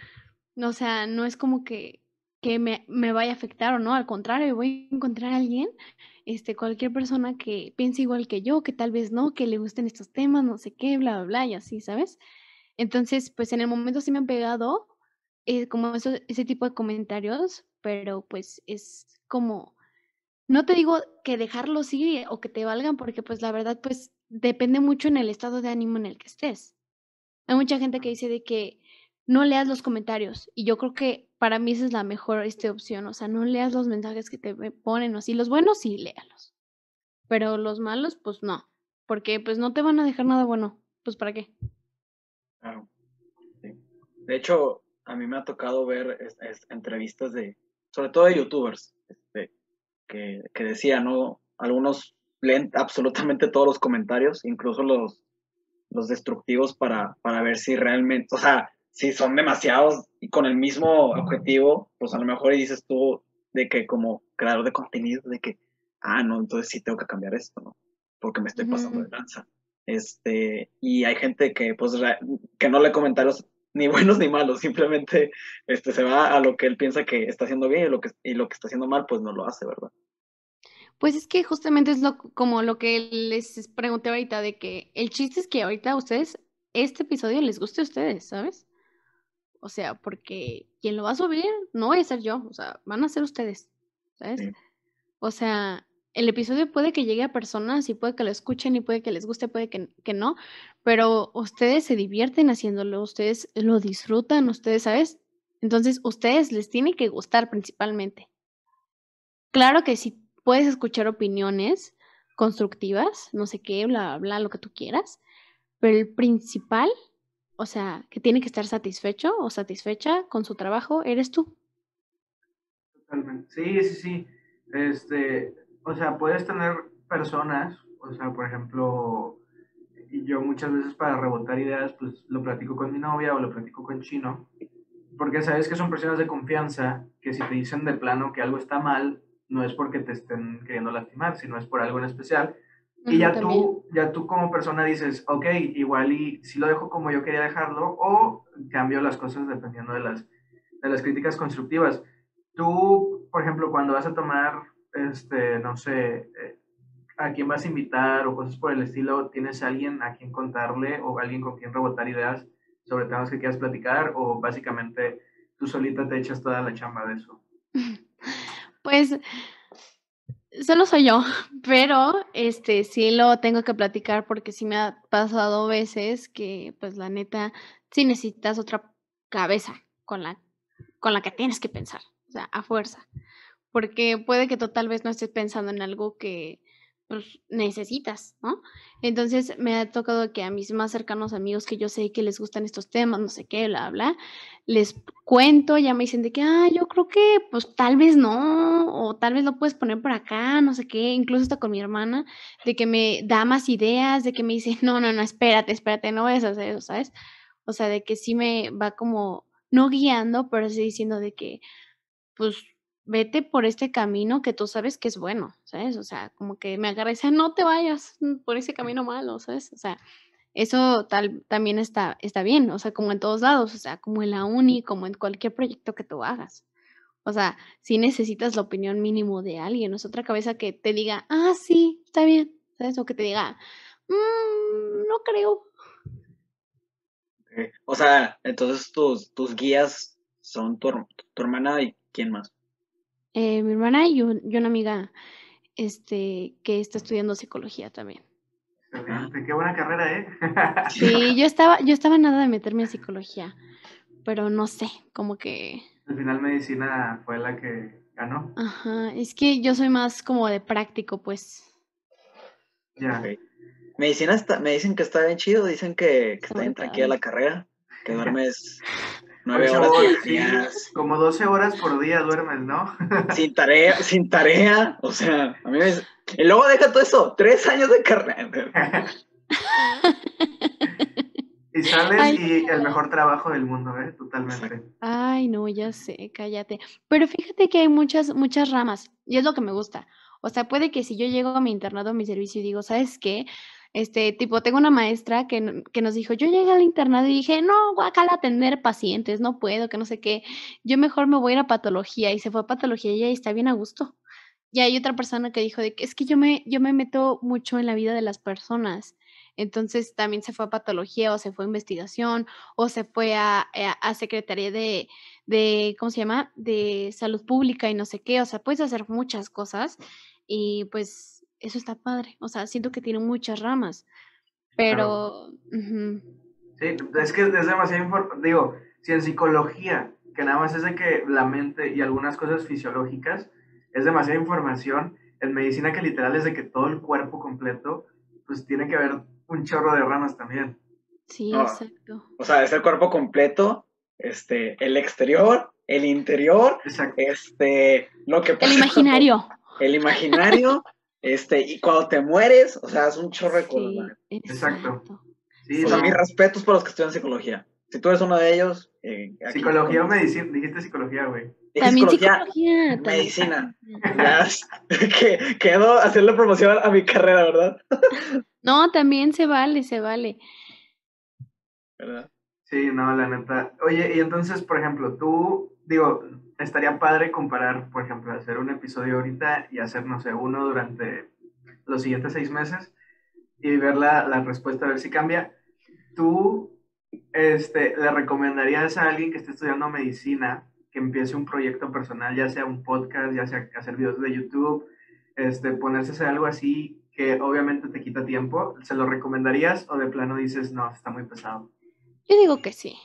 O sea, no es como que me vaya a afectar o no, al contrario, voy a encontrar a alguien, cualquier persona que piense igual que yo, que tal vez no, que le gusten estos temas, no sé qué, bla, bla, bla, y así, ¿sabes? Entonces, pues, en el momento sí me han pegado, como ese tipo de comentarios, pero, pues, es como, no te digo que dejarlos ir o que te valgan, porque, pues, la verdad, pues, depende mucho en el estado de ánimo en el que estés. Hay mucha gente que dice de que no leas los comentarios, y yo creo que para mí esa es la mejor, opción, o sea, no leas los mensajes que te ponen o así, los buenos sí, léalos, pero los malos, pues no, porque, pues, no te van a dejar nada bueno, pues, ¿para qué? Claro, sí. De hecho, a mí me ha tocado ver entrevistas sobre todo de youtubers, que decían, ¿no? Algunos leen absolutamente todos los comentarios, incluso los destructivos para ver si realmente, o sea, si son demasiados y con el mismo objetivo, pues a lo mejor dices tú de que como creador de contenido, de que, no, entonces sí tengo que cambiar esto, ¿no? Porque me estoy pasando Ujú. de lanza. Y hay gente que, pues, que no lee comentarios ni buenos ni malos, simplemente se va a lo que él piensa que está haciendo bien y lo que está haciendo mal, pues no lo hace, ¿verdad? Pues es que justamente es como lo que les pregunté ahorita, de que el chiste es que ahorita a ustedes, este episodio les guste a ustedes, ¿sabes? O sea, porque quien lo va a subir no voy a ser yo, o sea, van a ser ustedes, ¿sabes? Sí, O sea, el episodio puede que llegue a personas y puede que lo escuchen y puede que les guste, puede que no, pero ustedes se divierten haciéndolo, ustedes lo disfrutan, ustedes, ¿sabes? Entonces, ustedes les tiene que gustar principalmente. Claro que sí puedes escuchar opiniones constructivas, no sé qué, bla, bla, lo que tú quieras, pero el principal, o sea, que tiene que estar satisfecho o satisfecha con su trabajo, eres tú. Totalmente. Sí, sí, sí. O sea, puedes tener personas, o sea, por ejemplo, y yo muchas veces para rebotar ideas, pues lo platico con mi novia o lo platico con Chino, porque sabes que son personas de confianza, que si te dicen de plano que algo está mal, no es porque te estén queriendo lastimar, sino es por algo en especial. Y Ujú, también. ya tú como persona dices, ok, igual y si lo dejo como yo quería dejarlo, o cambio las cosas dependiendo de las críticas constructivas. Tú, por ejemplo, cuando vas a tomar, no sé, a quién vas a invitar o cosas por el estilo, ¿tienes alguien a quien contarle o alguien con quien rebotar ideas sobre temas que quieras platicar o básicamente tú solita te echas toda la chamba de eso? Pues solo soy yo, pero sí lo tengo que platicar porque sí me ha pasado veces que pues la neta sí necesitas otra cabeza con la que tienes que pensar, o sea, a fuerza. Porque puede que tú tal vez no estés pensando en algo que pues, necesitas, ¿no? Entonces me ha tocado que a mis más cercanos amigos que yo sé que les gustan estos temas, no sé qué, bla, bla, les cuento, ya me dicen de que, yo creo que pues tal vez no, o tal vez lo puedes poner por acá, no sé qué, incluso hasta con mi hermana, de que me da más ideas, de que me dice, no, no, no, espérate, no vayas a hacer eso, ¿sabes? O sea, de que sí me va como, no guiando, pero sí diciendo de que pues vete por este camino que tú sabes que es bueno, ¿sabes? O sea, como que me agarra y dice, no te vayas por ese camino malo, ¿sabes? O sea, eso también está bien, o sea, como en todos lados, o sea, como en la uni, como en cualquier proyecto que tú hagas. O sea, sí necesitas la opinión mínimo de alguien, no es otra cabeza que te diga, sí, está bien, ¿sabes? O que te diga, no creo. O sea, entonces tus guías son tu hermana y quién más. Mi hermana y una amiga, que está estudiando psicología también. Ah, Excelente, qué buena carrera, ¿eh? Sí, yo estaba a nada de meterme a psicología, pero no sé, como que, Al final medicina fue la que ganó. ajá, es que yo soy más como de práctico, pues. Ya. ok. Me dicen que está bien chido, dicen que Está está muy bien tranquila la padre. carrera, que duermes 9 horas 8 horas, sí, diarias, como 12 horas por día duermes, ¿no? sin tarea, o sea, y luego deja todo eso, 3 años de carrera. Y sales Ay, y el mejor trabajo del mundo, ¿eh? Totalmente. ay, no, ya sé, cállate. Pero fíjate que hay muchas ramas, y es lo que me gusta. O sea, puede que si yo llego a mi internado, a mi servicio, y digo, ¿sabes qué? Tipo, tengo una maestra que nos dijo, yo llegué al internado y dije, no, guacala atender pacientes, no puedo, que no sé qué. Yo mejor me voy a ir a patología, y se fue a patología y ella está bien a gusto. Y hay otra persona que dijo de que es que yo me meto mucho en la vida de las personas. Entonces también se fue a patología o se fue a investigación o se fue a Secretaría de, ¿cómo se llama? De Salud Pública y no sé qué. O sea, puedes hacer muchas cosas y pues eso está padre. O sea, siento que tiene muchas ramas, Claro. pero ujú, Sí, es que es demasiado importante. Digo, si en psicología, que nada más es de que la mente y algunas cosas fisiológicas, es demasiada información, en medicina que literal es de que todo el cuerpo completo, pues tiene que haber un chorro de ramas también. sí, No, exacto. o sea, es el cuerpo completo, el exterior, el interior, Exacto. lo que El pasa cuando, imaginario. el imaginario, y cuando te mueres, o sea, es un chorro de cosas, la Sí, neta. Exacto. exacto. Sí, O sea, Sí, mis no. respetos para los que estudian psicología. Si tú eres uno de ellos, aquí Psicología o con... medicina, dijiste psicología, güey. Dije también psicología, psicología, también medicina. psicología. Ya, que quedo hacerle promoción a mi carrera, ¿verdad? No, también se vale, se vale. ¿Verdad? Sí, no, la neta. Oye, y entonces, por ejemplo, tú, digo, estaría padre comparar, por ejemplo, hacer un episodio ahorita y hacer, no sé, uno durante los siguientes 6 meses y ver la respuesta, a ver si cambia. ¿Tú, le recomendarías a alguien que esté estudiando medicina que empiece un proyecto personal, ya sea un podcast, ya sea hacer videos de YouTube, ponerse a hacer algo así que obviamente te quita tiempo? ¿Se lo recomendarías o de plano dices, no, está muy pesado? Yo digo que sí,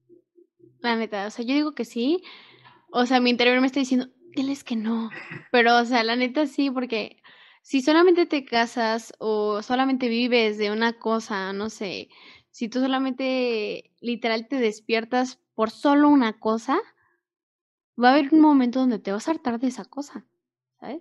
la neta, o sea, yo digo que sí. O sea, mi interior me está diciendo, diles que no. Pero, o sea, la neta sí, porque si solamente te casas o solamente vives de una cosa, no sé, si tú solamente literal te despiertas por solo una cosa, va a haber un momento donde te vas a hartar de esa cosa, ¿sabes?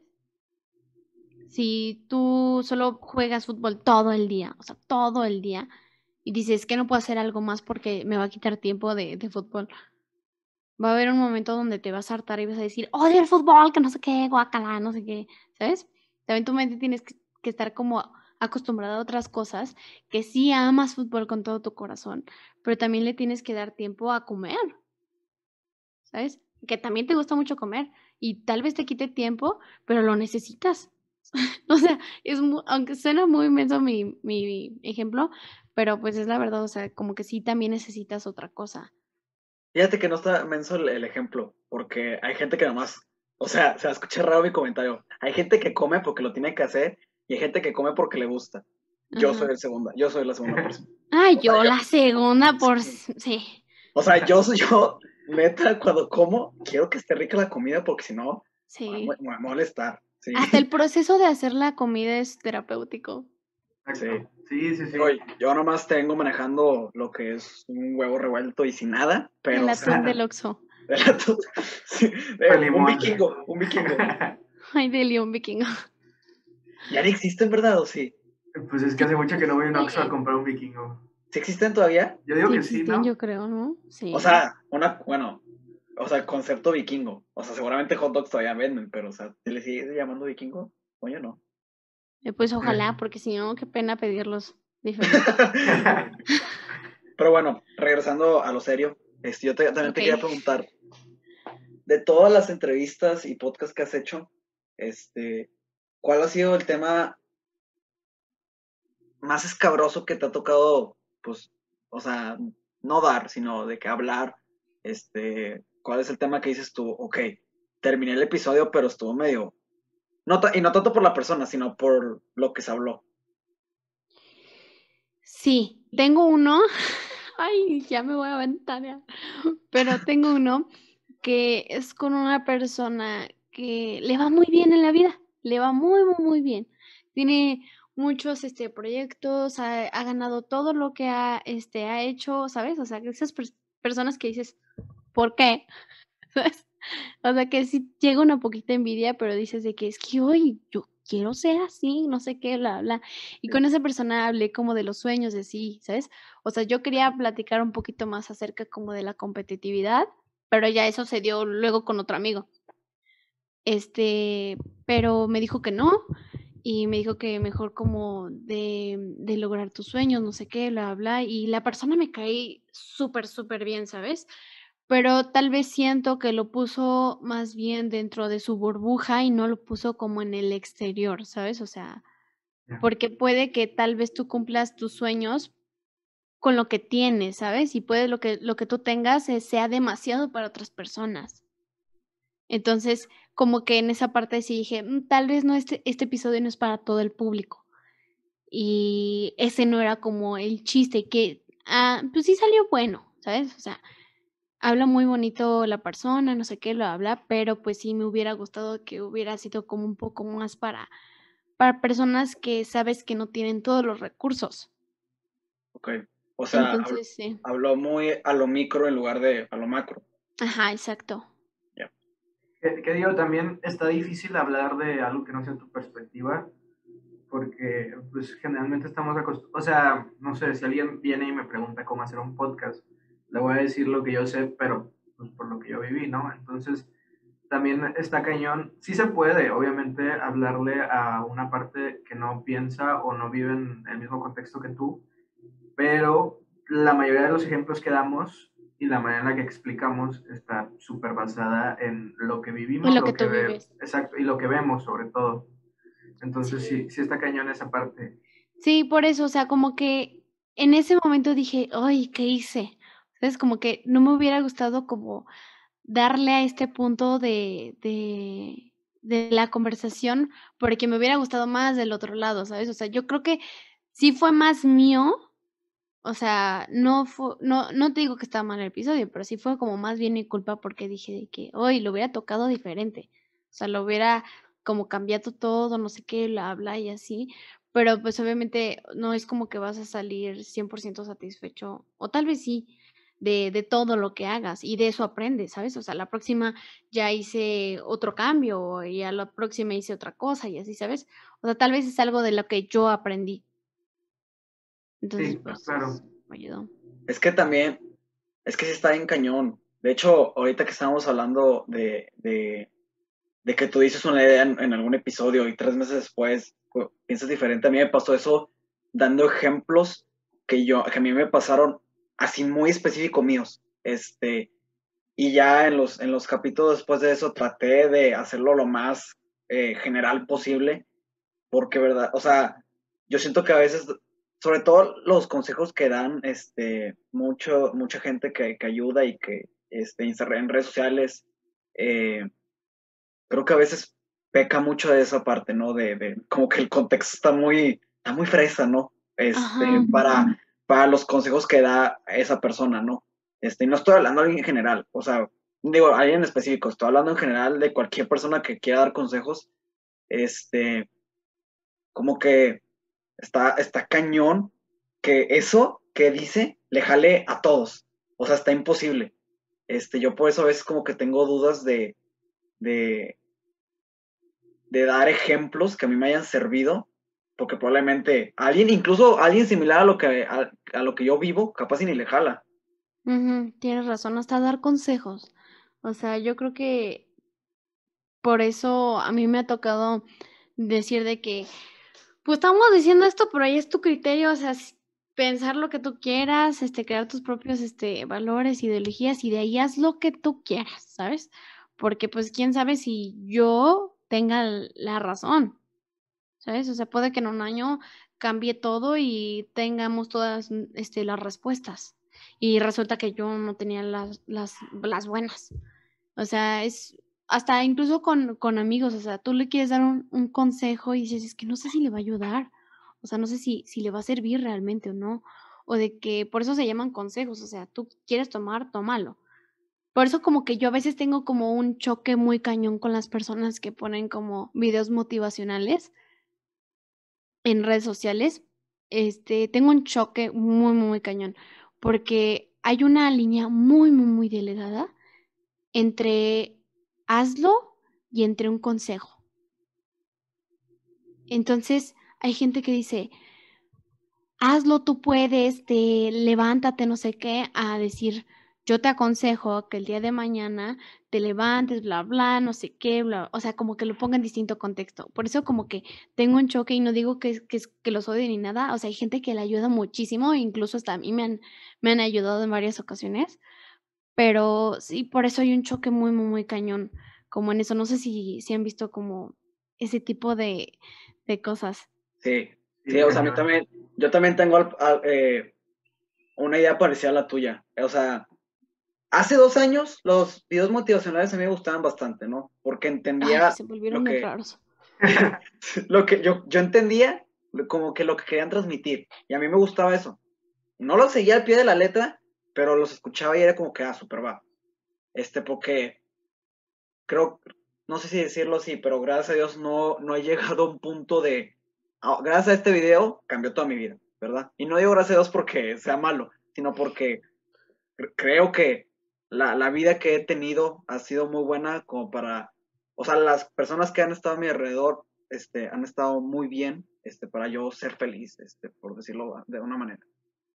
Si tú solo juegas fútbol todo el día, o sea, todo el día, y dices que no puedo hacer algo más porque me va a quitar tiempo de fútbol, va a haber un momento donde te vas a hartar y vas a decir, odio el fútbol, que no sé qué, guacala, no sé qué, ¿sabes? También tu mente tienes que estar como acostumbrada a otras cosas, que sí amas fútbol con todo tu corazón, pero también le tienes que dar tiempo a comer, ¿sabes? Que también te gusta mucho comer y tal vez te quite tiempo, pero lo necesitas, O sea, aunque suena muy inmenso mi ejemplo, pero pues es la verdad, o sea, como que sí también necesitas otra cosa. Fíjate que no está menso el ejemplo, porque hay gente que nomás, o sea, se va a escuchar raro mi comentario. Hay gente que come porque lo tiene que hacer y hay gente que come porque le gusta. Yo soy Ajá. yo soy la segunda persona. Ay, O sea, yo la segunda sí. sí, O sea, yo, neta, cuando como, quiero que esté rica la comida porque si no, sí. me va a molestar. Sí, Hasta el proceso de hacer la comida es terapéutico. sí. Exacto. Sí, sí, sí. Digo, yo nomás tengo manejando lo que es un huevo revuelto y sin nada, pero, El o atún sea, del Oxxo. sí, Con un limón. vikingo, un vikingo. Ay, de León Vikingo. ¿Ya ni existen, verdad? ¿O sí? Pues es que Sí hace mucho que no voy a un Oxxo a existen. comprar un vikingo. ¿Sí existen todavía? Yo digo Sí que sí, existen, ¿no? yo creo, ¿no? O Sí. sea, o sea, el concepto vikingo. O sea, seguramente hot dogs todavía venden, pero, o sea, ¿se le sigue llamando vikingo? Coño, no. Pues ojalá, porque si no, qué pena pedirlos diferente. Pero bueno, regresando a lo serio, yo también Ok. te quería preguntar, de todas las entrevistas y podcasts que has hecho, ¿cuál ha sido el tema más escabroso que te ha tocado, pues, o sea, no dar, sino de que hablar? ¿Cuál es el tema que dices tú? Ok, terminé el episodio, pero estuvo medio, y no tanto por la persona, sino por lo que se habló. Sí, tengo uno. Ay, ya me voy a aventar ya. Pero tengo uno que es con una persona que le va muy bien en la vida. Le va muy, muy, muy bien. Tiene muchos proyectos, ha ganado todo lo que ha hecho, ¿sabes? O sea, esas personas que dices, ¿por qué? ¿Sabes? O sea, que sí llega una poquita envidia, pero dices de que es que hoy yo quiero ser así, no sé qué, bla, bla. Y con esa persona hablé como de los sueños de sí, ¿sabes? O sea, yo quería platicar un poquito más acerca como de la competitividad, pero ya eso se dio luego con otro amigo. Pero me dijo que no, y me dijo que mejor como de lograr tus sueños, no sé qué, bla, bla. Y la persona me caí súper, súper bien, ¿sabes? Pero tal vez siento que lo puso más bien dentro de su burbuja y no lo puso como en el exterior, ¿sabes? O sea, Ya. porque puede que tal vez tú cumplas tus sueños con lo que tienes, ¿sabes? Y puede lo que tú tengas sea demasiado para otras personas. Entonces, como que en esa parte sí dije, tal vez no este episodio no es para todo el público. Y ese no era como el chiste, que, pues sí salió bueno, ¿sabes? O sea, habla muy bonito la persona, no sé qué, lo habla, pero pues sí me hubiera gustado que hubiera sido como un poco más para personas que sabes que no tienen todos los recursos. Ok, o sea, Entonces, sí. habló muy a lo micro en lugar de a lo macro. Ajá, exacto. Ya. Que digo, también está difícil hablar de algo que no sea tu perspectiva, porque pues generalmente estamos acostumbrados, o sea, no sé, si alguien viene y me pregunta cómo hacer un podcast, le voy a decir lo que yo sé, pero pues por lo que yo viví, ¿no? Entonces, también está cañón, sí se puede, obviamente, hablarle a una parte que no piensa o no vive en el mismo contexto que tú, pero la mayoría de los ejemplos que damos y la manera en la que explicamos está súper basada en lo que Es vivimos, lo que tú vives. exacto, y lo que vemos sobre todo. Entonces sí, Sí. sí está cañón esa parte. Sí, por eso, o sea, como que en ese momento dije, ay, ¿qué hice? Entonces, como que no me hubiera gustado como darle a este punto de la conversación, porque me hubiera gustado más del otro lado, ¿sabes? O sea, yo creo que sí fue más mío, o sea, no te digo que estaba mal el episodio, pero sí fue como más bien mi culpa porque dije de que hoy lo hubiera tocado diferente. O sea, lo hubiera como cambiado todo, no sé qué, bla, bla y así. Pero pues obviamente no es como que vas a salir 100% satisfecho, o tal vez sí, de todo lo que hagas y de eso aprendes, ¿sabes? O sea, la próxima ya hice otro cambio y a la próxima hice otra cosa y así, ¿sabes? O sea, tal vez es algo de lo que yo aprendí. Entonces, Sí, pues claro. me ayudó. Es que también, es que sí está bien cañón. De hecho, ahorita que estábamos hablando de que tú dices una idea en algún episodio y 3 meses después piensas diferente, a mí me pasó eso dando ejemplos que a mí me pasaron así muy específicos míos. Y ya en los capítulos después de eso traté de hacerlo lo más general posible porque, ¿verdad? O sea, yo siento que a veces, sobre todo los consejos que dan, mucha gente que ayuda y que, en redes sociales, eh, creo que a veces peca mucho de esa parte, ¿no? Como que el contexto está muy fresa, ¿no? Ajá. Para los consejos que da esa persona, ¿no? Y no estoy hablando de alguien en general, o sea, digo, alguien en específico, estoy hablando en general de cualquier persona que quiera dar consejos, como que está cañón que eso que dice le jale a todos, o sea, está imposible. Yo por eso a veces como que tengo dudas de, de dar ejemplos que a mí me hayan servido, porque probablemente incluso alguien similar a lo que yo vivo, capaz y ni le jala. Ujú, tienes razón, hasta dar consejos. O sea, yo creo que por eso a mí me ha tocado decir de que, pues estamos diciendo esto, pero ahí es tu criterio, o sea, pensar lo que tú quieras, crear tus propios, valores, ideologías y de ahí haz lo que tú quieras, ¿sabes? Porque pues quién sabe si yo tenga la razón, ¿sabes? O sea, puede que en un año cambie todo y tengamos todas, las respuestas. Y resulta que yo no tenía las buenas. O sea, es hasta incluso con amigos, o sea, tú le quieres dar un consejo y dices, es que no sé si le va a ayudar, o sea, no sé si le va a servir realmente o no, o de que por eso se llaman consejos, o sea, tú quieres tomar, tómalo. Por eso como que yo a veces tengo como un choque muy cañón con las personas que ponen como videos motivacionales en redes sociales. Tengo un choque muy, muy cañón, porque hay una línea muy, muy, muy delgada entre hazlo y entre un consejo. Entonces, hay gente que dice, hazlo, tú puedes, levántate, no sé qué, a decir, yo te aconsejo que el día de mañana te levantes, bla, bla, no sé qué, bla, o sea, como que lo ponga en distinto contexto. Por eso como que tengo un choque y no digo que los odie ni nada, o sea, hay gente que le ayuda muchísimo, incluso hasta a mí me han ayudado en varias ocasiones, pero sí, por eso hay un choque muy, muy, muy cañón, como en eso. No sé si han visto como ese tipo de cosas. Sí, Sí, sí, o sea, cañón. yo también tengo una idea parecida a la tuya. O sea, hace 2 años los videos motivacionales a mí me gustaban bastante, ¿no? Porque Ay, entendía se volvieron lo bien que, raros. lo que yo entendía como que lo que querían transmitir. Y a mí me gustaba eso. No lo seguía al pie de la letra, pero los escuchaba y era como que, súper va. Porque creo, no sé si decirlo así, pero gracias a Dios no he llegado a un punto gracias a este video cambió toda mi vida, ¿verdad? Y no digo gracias a Dios porque sea malo, sino porque creo que la vida que he tenido ha sido muy buena como o sea, las personas que han estado a mi alrededor, han estado muy bien, para yo ser feliz, por decirlo de una manera.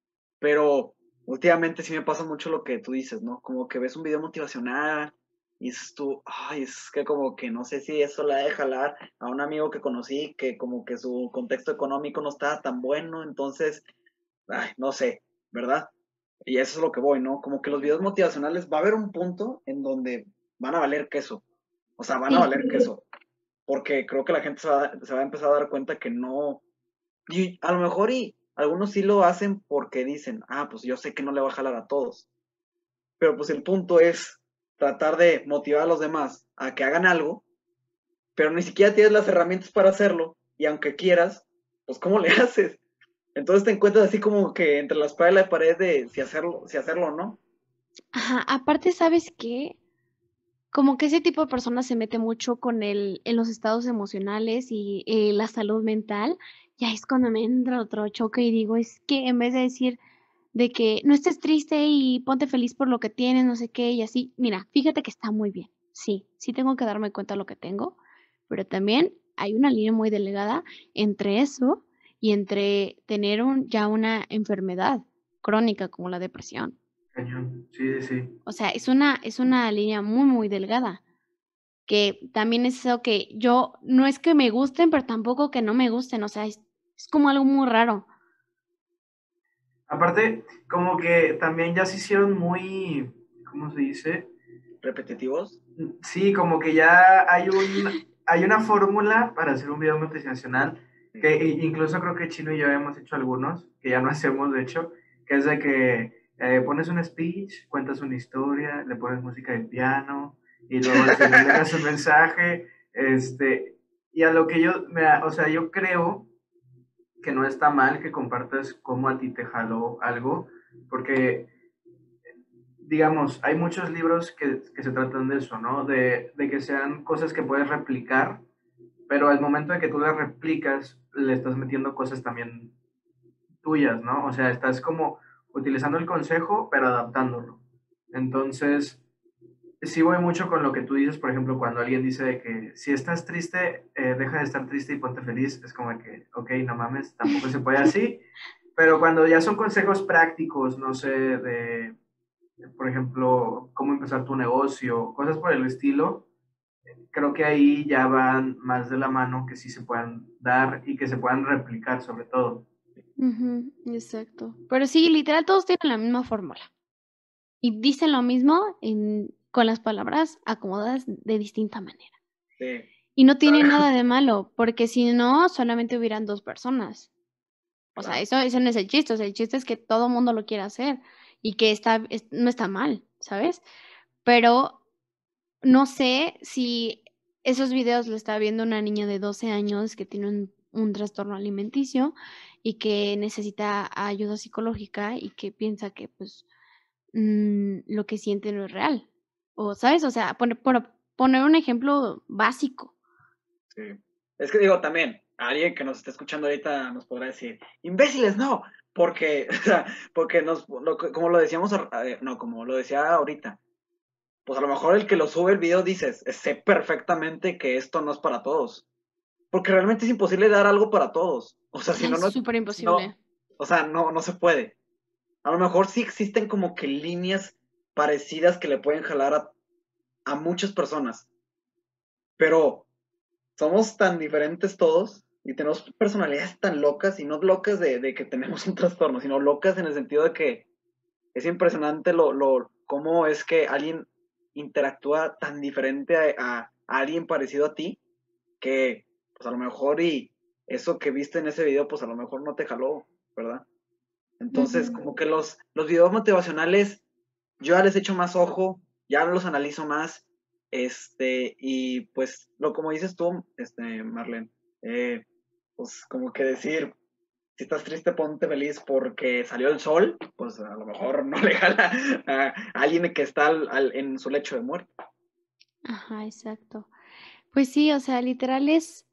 Pero últimamente sí me pasa mucho lo que tú dices, ¿no? Como que ves un video motivacional y dices tú, ay, es que como que no sé si eso le ha de jalar a un amigo que conocí que como que su contexto económico no estaba tan bueno, entonces, ay, no sé, ¿verdad? Y eso es lo que voy, ¿no? Como que los videos motivacionales va a haber un punto en donde van a valer queso, o sea, van a Sí, valer queso, porque creo que la gente se va a empezar a dar cuenta que no, y a lo mejor algunos sí lo hacen porque dicen, pues yo sé que no le va a jalar a todos. Pero pues el punto es tratar de motivar a los demás a que hagan algo, pero ni siquiera tienes las herramientas para hacerlo. Y aunque quieras, pues ¿cómo le haces? Entonces te encuentras así como que entre la espada y la pared de si hacerlo o no. ajá, aparte, ¿sabes qué? Como que ese tipo de personas se mete mucho con en los estados emocionales y la salud mental. Y ahí es cuando me entra otro choque y digo, es que en vez de decir de que no estés triste y ponte feliz por lo que tienes, no sé qué, y así, mira, fíjate que está muy bien. Sí, sí tengo que darme cuenta de lo que tengo, pero también hay una línea muy delgada entre eso y entre tener ya una enfermedad crónica como la depresión. Cañón. Sí, sí, sí. O sea, es una línea muy, muy delgada, que también es eso que yo, no es que me gusten, pero tampoco que no me gusten, o sea, es como algo muy raro. Aparte, como que también ya se hicieron muy, ¿cómo se dice? Repetitivos. Sí, como que ya hay hay una fórmula para hacer un video motivacional que incluso creo que Chino y yo hemos hecho algunos, que ya no hacemos de hecho, que es de que pones un speech, cuentas una historia, le pones música de piano y luego al final dejas un mensaje, y a lo que yo, mira, o sea, yo creo que no está mal que compartas cómo a ti te jaló algo, porque digamos, hay muchos libros que se tratan de eso, ¿no? De que sean cosas que puedes replicar, pero al momento de que tú las replicas, le estás metiendo cosas también tuyas, ¿no? O sea, estás como utilizando el consejo, pero adaptándolo. Entonces, sí voy mucho con lo que tú dices, por ejemplo, cuando alguien dice de que si estás triste, deja de estar triste y ponte feliz, es como que, ok, no mames, tampoco se puede así, pero cuando ya son consejos prácticos, no sé, de por ejemplo, cómo empezar tu negocio, cosas por el estilo, creo que ahí ya van más de la mano que sí se puedan dar y que se puedan replicar sobre todo. Exacto. Pero sí, literal, todos tienen la misma fórmula. Y dicen lo mismo con las palabras acomodadas de distinta manera. Sí. Y no tiene nada de malo, porque si no, solamente hubieran 2 personas. O sea, eso no es el chiste. O sea, el chiste es que todo mundo lo quiere hacer y que no está mal, ¿sabes? Pero no sé si esos videos lo está viendo una niña de 12 años que tiene un trastorno alimenticio y que necesita ayuda psicológica y que piensa que, pues, lo que siente no es real. O, ¿sabes? O sea, por poner un ejemplo básico. Sí. Es que digo también, alguien que nos está escuchando ahorita nos podrá decir, imbéciles, no, porque, o sea, porque como lo decíamos, no, como lo decía ahorita, pues a lo mejor el que lo sube el video dices, sé perfectamente que esto no es para todos, porque realmente es imposible dar algo para todos, o sea, si no, Es no, súper si no, imposible. o sea, no se puede. A lo mejor sí existen como que líneas parecidas que le pueden jalar a muchas personas, pero somos tan diferentes todos y tenemos personalidades tan locas y no locas de que tenemos un trastorno, sino locas en el sentido de que es impresionante cómo es que alguien interactúa tan diferente a alguien parecido a ti que pues a lo mejor y eso que viste en ese video pues a lo mejor no te jaló, ¿verdad? Entonces como que los videos motivacionales yo ya les echo más ojo, ya los analizo más, y pues, como dices tú, Marlene, pues como que decir, si estás triste, ponte feliz porque salió el sol, pues a lo mejor no le jala a alguien que está en su lecho de muerte. Ajá, exacto. Pues sí, o sea, literal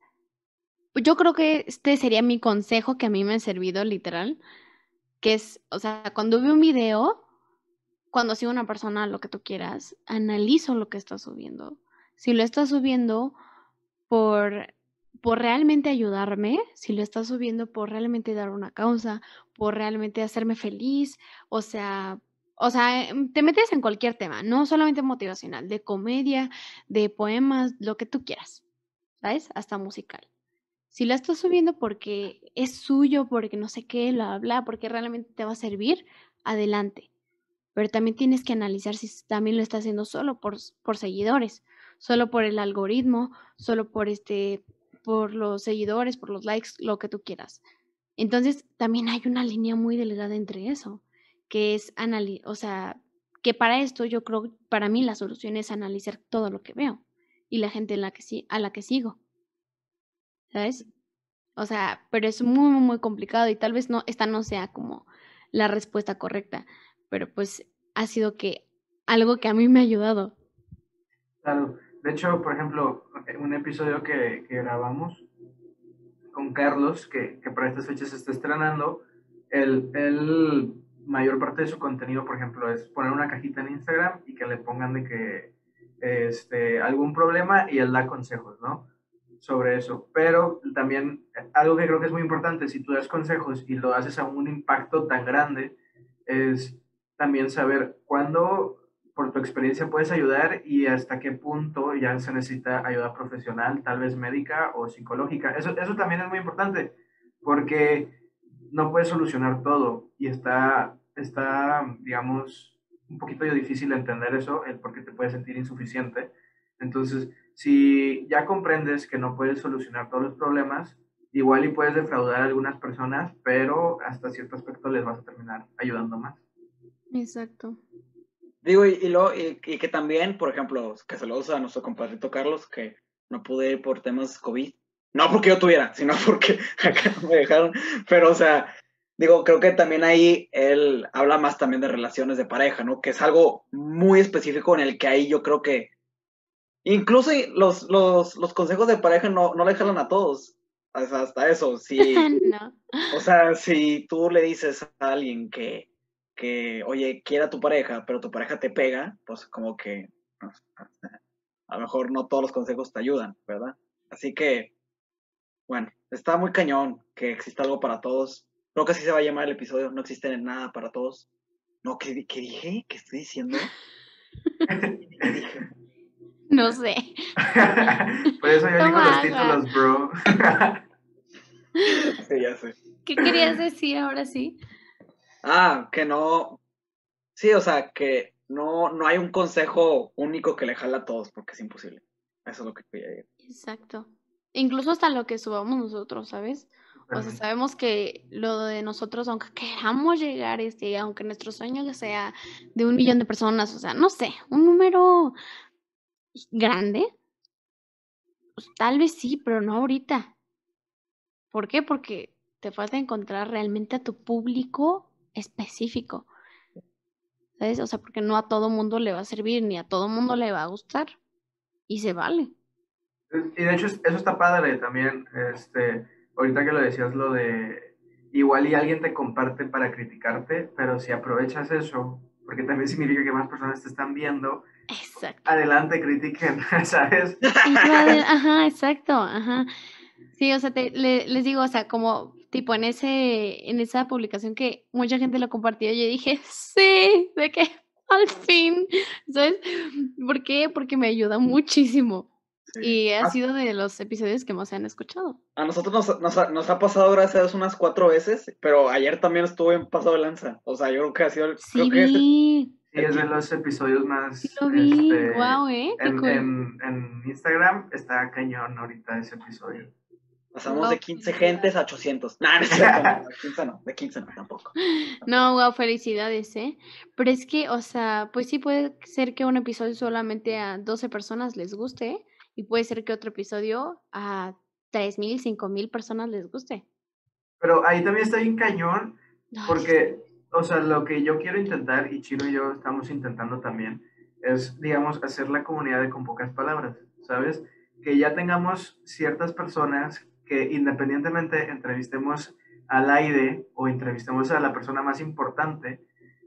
yo creo que este sería mi consejo que a mí me ha servido, literal, que es, o sea, cuando veo un video, cuando sigo una persona, lo que tú quieras, analizo lo que está subiendo. Si lo está subiendo por, por realmente ayudarme, si lo está subiendo por realmente dar una causa, por realmente hacerme feliz, o sea, te metes en cualquier tema, no solamente motivacional, de comedia, de poemas, lo que tú quieras, ¿sabes? Hasta musical. Si la estás subiendo porque es suyo, porque no sé qué, bla, bla, porque realmente te va a servir, adelante. Pero también tienes que analizar si también lo está haciendo solo por seguidores, solo por el algoritmo, solo por los seguidores, por los likes, lo que tú quieras. Entonces, también hay una línea muy delgada entre eso, que es o sea, que para esto yo creo, para mí la solución es analizar todo lo que veo y la gente a la que sigo, ¿sabes? O sea, pero es muy, muy, muy complicado y tal vez esta no sea como la respuesta correcta, pero pues ha sido algo que a mí me ha ayudado. Claro, de hecho, por ejemplo, un episodio que grabamos con Carlos, que para estas fechas se está estrenando, el mayor parte de su contenido, por ejemplo, es poner una cajita en Instagram y que le pongan de que algún problema y él da consejos, ¿no? Sobre eso. Pero también algo que creo que es muy importante, si tú das consejos y lo haces a un impacto tan grande, es también saber cuándo por tu experiencia puedes ayudar y hasta qué punto ya se necesita ayuda profesional, tal vez médica o psicológica. Eso también es muy importante porque no puedes solucionar todo y está, digamos, un poquito difícil entender eso, el por qué te puedes sentir insuficiente. Entonces, si ya comprendes que no puedes solucionar todos los problemas, igual y puedes defraudar a algunas personas, pero hasta cierto aspecto les vas a terminar ayudando más. Exacto. Digo, y que también, por ejemplo, que saludos a nuestro compadrito Carlos, que no pude ir por temas COVID. No porque yo tuviera, sino porque acá no me dejaron. Pero, o sea, digo, creo que también ahí él habla más también de relaciones de pareja, ¿no? Que es algo muy específico en el que ahí yo creo que incluso los consejos de pareja no le jalan a todos. O sea, hasta eso, No. o sea, si tú le dices a alguien oye, quiera a tu pareja, pero tu pareja te pega, pues como que no, a lo mejor no todos los consejos te ayudan, ¿verdad? Así que, bueno, está muy cañón que exista algo para todos. Creo que así se va a llamar el episodio, no existe nada para todos. No, ¿qué dije? ¿Qué estoy diciendo? ¿Qué dije? No sé. Por eso yo elijo Toma los agua. títulos, bro. Sí, ya sé. ¿Qué querías decir ahora sí? Que no. Sí, o sea, que no hay un consejo único que le jala a todos, porque es imposible. Eso es lo que quería decir. Exacto. Incluso hasta lo que subamos nosotros, ¿sabes? O sea, Totalmente. sabemos que lo de nosotros, aunque queramos llegar, aunque nuestro sueño sea de 1 millón de personas, o sea, no sé, un número grande, pues tal vez sí, pero no ahorita. ¿Por qué? Porque te falta encontrar realmente a tu público específico, ¿sabes? O sea, porque no a todo mundo le va a servir, ni a todo mundo le va a gustar. Y se vale. Y de hecho eso está padre también, ahorita que lo decías lo de igual y alguien te comparte para criticarte, pero si aprovechas eso, porque también significa que más personas te están viendo, Exacto. adelante, critiquen, ¿sabes? Y tú ajá, exacto, ajá. Sí, o sea, les digo, o sea, como tipo en esa publicación que mucha gente lo compartió, yo dije, sí, de que al fin, ¿sabes? ¿Por qué? Porque me ayuda muchísimo. Sí. Y ha sido de los episodios que más se han escuchado. A nosotros nos ha pasado, gracias a Dios, unas 4 veces, pero ayer también estuve en pasado de lanza. O sea, yo creo que ha sido, Sí vi, Sí, es de los episodios sí más, lo vi, wow, qué cool. en Instagram está cañón ahorita ese episodio. Pasamos de Wow, 15 gentes felicidades. a 800. No, no es cierto, no, de 15 no, de 15 no, tampoco. No, wow, felicidades, ¿eh? Pero es que, o sea, pues sí puede ser que un episodio solamente a 12 personas les guste y puede ser que otro episodio a 3,000, 5,000 personas les guste. Pero ahí también está bien cañón, Ay, sí. porque, o sea, lo que yo quiero intentar, y Chiro y yo estamos intentando también, es, digamos, hacer la comunidad de con pocas palabras, ¿sabes? Que ya tengamos ciertas personas que independientemente entrevistemos al aire o entrevistemos a la persona más importante,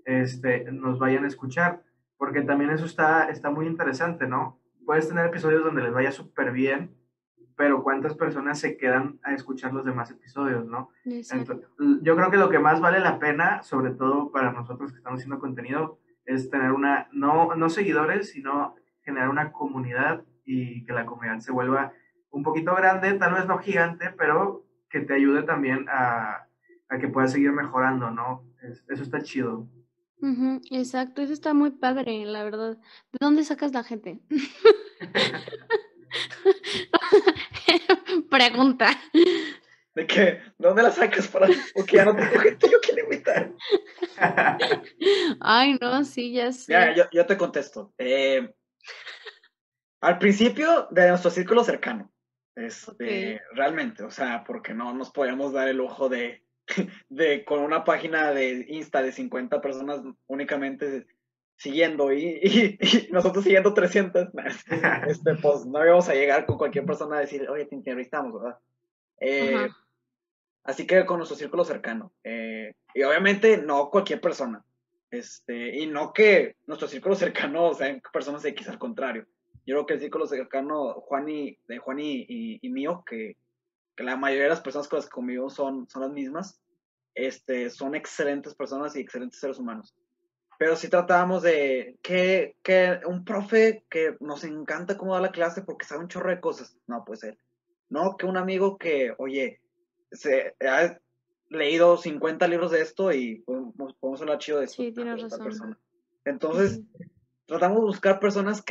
nos vayan a escuchar, porque también eso está muy interesante, ¿no? Puedes tener episodios donde les vaya súper bien, pero cuántas personas se quedan a escuchar los demás episodios, ¿no? Exacto. Entonces, yo creo que lo que más vale la pena, sobre todo para nosotros que estamos haciendo contenido, es tener no seguidores, sino generar una comunidad y que la comunidad se vuelva un poquito grande, tal vez no gigante, pero que te ayude también a que puedas seguir mejorando, ¿no? Eso está chido. Ujú, exacto, eso está muy padre, la verdad. ¿De dónde sacas la gente? Pregunta. ¿De qué? ¿Dónde la sacas para? Porque ya no tengo gente yo que invitar. Ay, no, sí, ya Mira, sé. yo te contesto. Al principio de nuestro círculo cercano, Ok. realmente, o sea, porque no nos podíamos dar el lujo de con una página de Insta de 50 personas únicamente siguiendo y nosotros siguiendo 300, pues no íbamos a llegar con cualquier persona a decir, oye, te entrevistamos, ¿verdad? Ajá. Así que con nuestro círculo cercano. Y obviamente no cualquier persona. Y no que nuestro círculo cercano sean personas X, al contrario. Yo creo que el círculo cercano, de Juan y mío, que la mayoría de las personas con las que convivo son las mismas, son excelentes personas y excelentes seres humanos. Pero sí tratábamos de que un profe que nos encanta cómo da la clase porque sabe un chorro de cosas. No, puede ser. No, que un amigo que, oye, se ha leído 50 libros de esto y podemos hablar chido de esto. Sí, tienes Otra razón. persona. Entonces, Ujú. tratamos de buscar personas que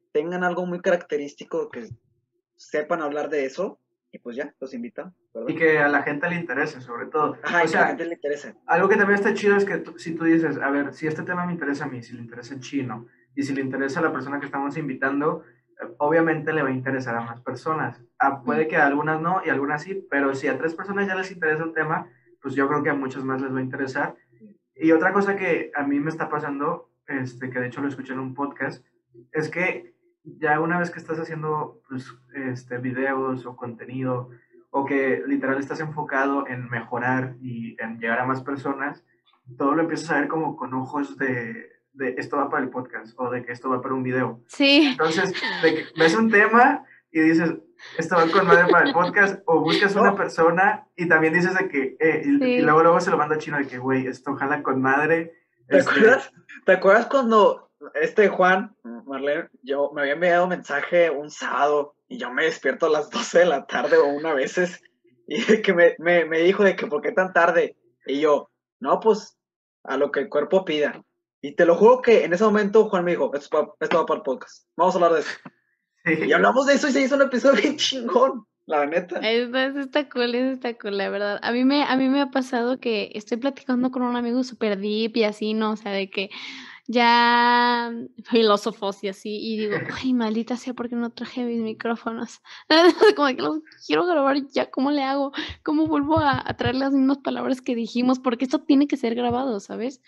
tengan algo muy característico, que sepan hablar de eso, y pues ya, los invitan, ¿verdad? Y que a la gente le interese, sobre todo. Ajá, O y que a la sea, gente le interese. algo que también está chido es que si tú dices, a ver, si este tema me interesa a mí, si le interesa el chino, y si le interesa a la persona que estamos invitando, obviamente le va a interesar a más personas. Puede que a algunas no y a algunas sí, pero si a 3 personas ya les interesa un tema, pues yo creo que a muchas más les va a interesar. Y otra cosa que a mí me está pasando, que de hecho lo escuché en un podcast, es que ya una vez que estás haciendo pues, videos o contenido, o que literal estás enfocado en mejorar y en llegar a más personas, todo lo empiezas a ver como con ojos de esto va para el podcast o de que esto va para un video. Sí. Entonces, de que ves un tema y dices, esto va con madre para el podcast, o buscas una persona y también dices de que, y luego se lo manda a Chino de que, güey, esto jala con madre. ¿Te acuerdas cuando Juan, Marlene, yo me había enviado un mensaje un sábado y yo me despierto a las 12 de la tarde o una veces y de que me dijo de que ¿por qué tan tarde? Y yo, no, pues a lo que el cuerpo pida. Y te lo juro que en ese momento Juan me dijo, esto va para el podcast, vamos a hablar de eso. Sí. Y hablamos de eso y se hizo un episodio bien chingón, la neta. Eso está cool, la verdad. A mí me ha pasado que estoy platicando con un amigo súper deep y así, ¿no? O sea, de que ya filósofos y así, y digo, ay, maldita sea, ¿por qué no traje mis micrófonos? Como que los quiero grabar ya, ¿cómo le hago? ¿Cómo vuelvo a traer las mismas palabras que dijimos? Porque esto tiene que ser grabado, ¿sabes?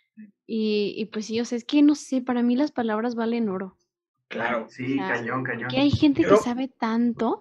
Y pues sí, o sea, es que no sé, para mí las palabras valen oro. Claro, sí, o sea, cañón. Que hay gente que sabe tanto,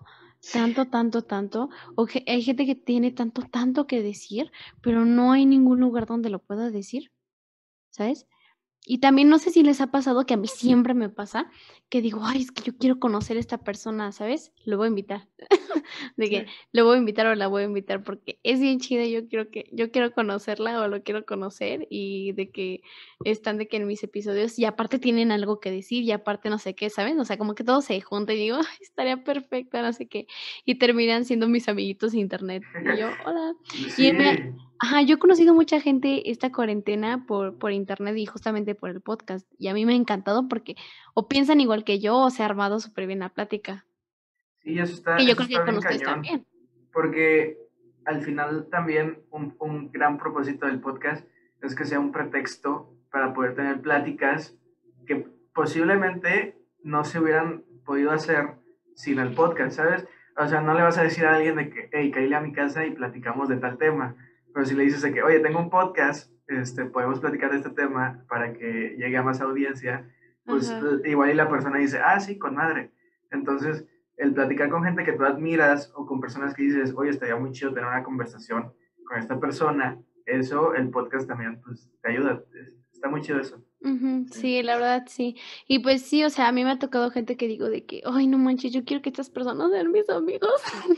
o que hay gente que tiene tanto que decir, pero no hay ningún lugar donde lo pueda decir, ¿sabes? Y también no sé si les ha pasado, que a mí siempre me pasa, que digo, ay, es que yo quiero conocer a esta persona, ¿sabes? Lo voy a invitar. De que lo voy a invitar o la voy a invitar porque es bien chida, yo quiero conocerla o lo quiero conocer, y de que están de que en mis episodios y aparte tienen algo que decir y aparte no sé qué, ¿saben? O sea, como que todo se junta y digo, ay, estaría perfecta, no sé qué, y terminan siendo mis amiguitos de internet. Y yo, hola. Sí. Yo he conocido mucha gente esta cuarentena por internet y justamente por el podcast, y a mí me ha encantado porque o piensan igual que yo o se ha armado súper bien la plática. Sí, eso está, Y yo eso creo que está con bien ustedes cañón. también. Porque al final también un gran propósito del podcast es que sea un pretexto para poder tener pláticas que posiblemente no se hubieran podido hacer sin el podcast, ¿sabes? O sea, no le vas a decir a alguien de que, hey, cállale a mi casa y platicamos de tal tema. Pero si le dices de que, oye, tengo un podcast, podemos platicar de este tema para que llegue a más audiencia, pues igual y la persona dice, ah, sí, con madre. Entonces, el platicar con gente que tú admiras o con personas que dices, oye, estaría muy chido tener una conversación con esta persona, eso, el podcast también, pues, te ayuda. Está muy chido eso. Sí, la verdad sí. Y pues sí, o sea, a mí me ha tocado gente que digo de que, ay, no manches, yo quiero que estas personas sean mis amigos.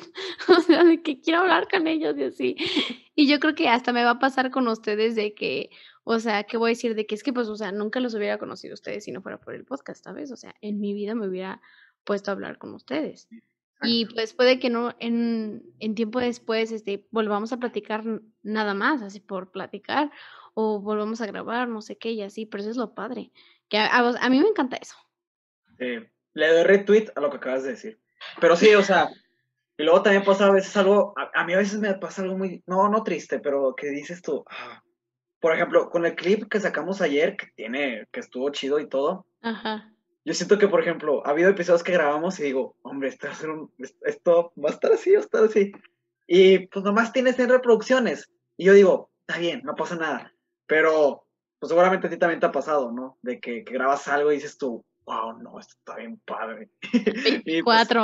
O sea, de que quiero hablar con ellos y así. Y yo creo que hasta me va a pasar con ustedes de que, o sea, ¿qué voy a decir? De que es que, pues, o sea, nunca los hubiera conocido a ustedes si no fuera por el podcast, ¿sabes? O sea, en mi vida me hubiera puesto a hablar con ustedes. Y pues puede que no en tiempo después volvamos a platicar nada más, así por platicar, o volvamos a grabar, no sé qué, y así, pero eso es lo padre. Que a mí me encanta eso. Sí, le doy retweet a lo que acabas de decir. Pero sí, o sea, y luego también pasa a veces algo, a mí a veces me pasa algo muy, no triste, pero que dices tú, por ejemplo, con el clip que sacamos ayer, que estuvo chido y todo. Ajá. Yo siento que, por ejemplo, ha habido episodios que grabamos y digo, hombre, esto va a estar así, va a estar así. Y pues nomás tiene 100 reproducciones. Y yo digo, está bien, no pasa nada. Pero, pues seguramente a ti también te ha pasado, ¿no? De que grabas algo y dices tú, wow, no, esto está bien padre. 24.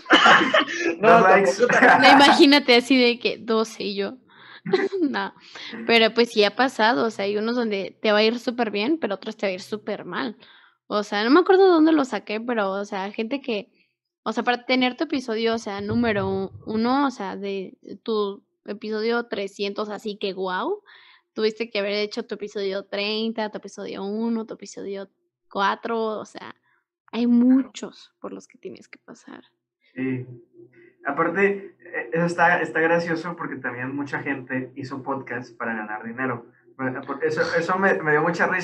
No, likes. No, imagínate así de que 12 y yo. No, pero pues sí ha pasado, o sea, hay unos donde te va a ir súper bien, pero otros te va a ir súper mal. O sea, no me acuerdo de dónde lo saqué, pero, o sea, gente que, o sea, para tener tu episodio, o sea, número 1, o sea, de tu episodio 300, así que wow, tuviste que haber hecho tu episodio 30, tu episodio 1, tu episodio 4, o sea, hay muchos por los que tienes que pasar. Sí. Aparte, eso está gracioso porque también mucha gente hizo podcast para ganar dinero. Eso me dio mucha risa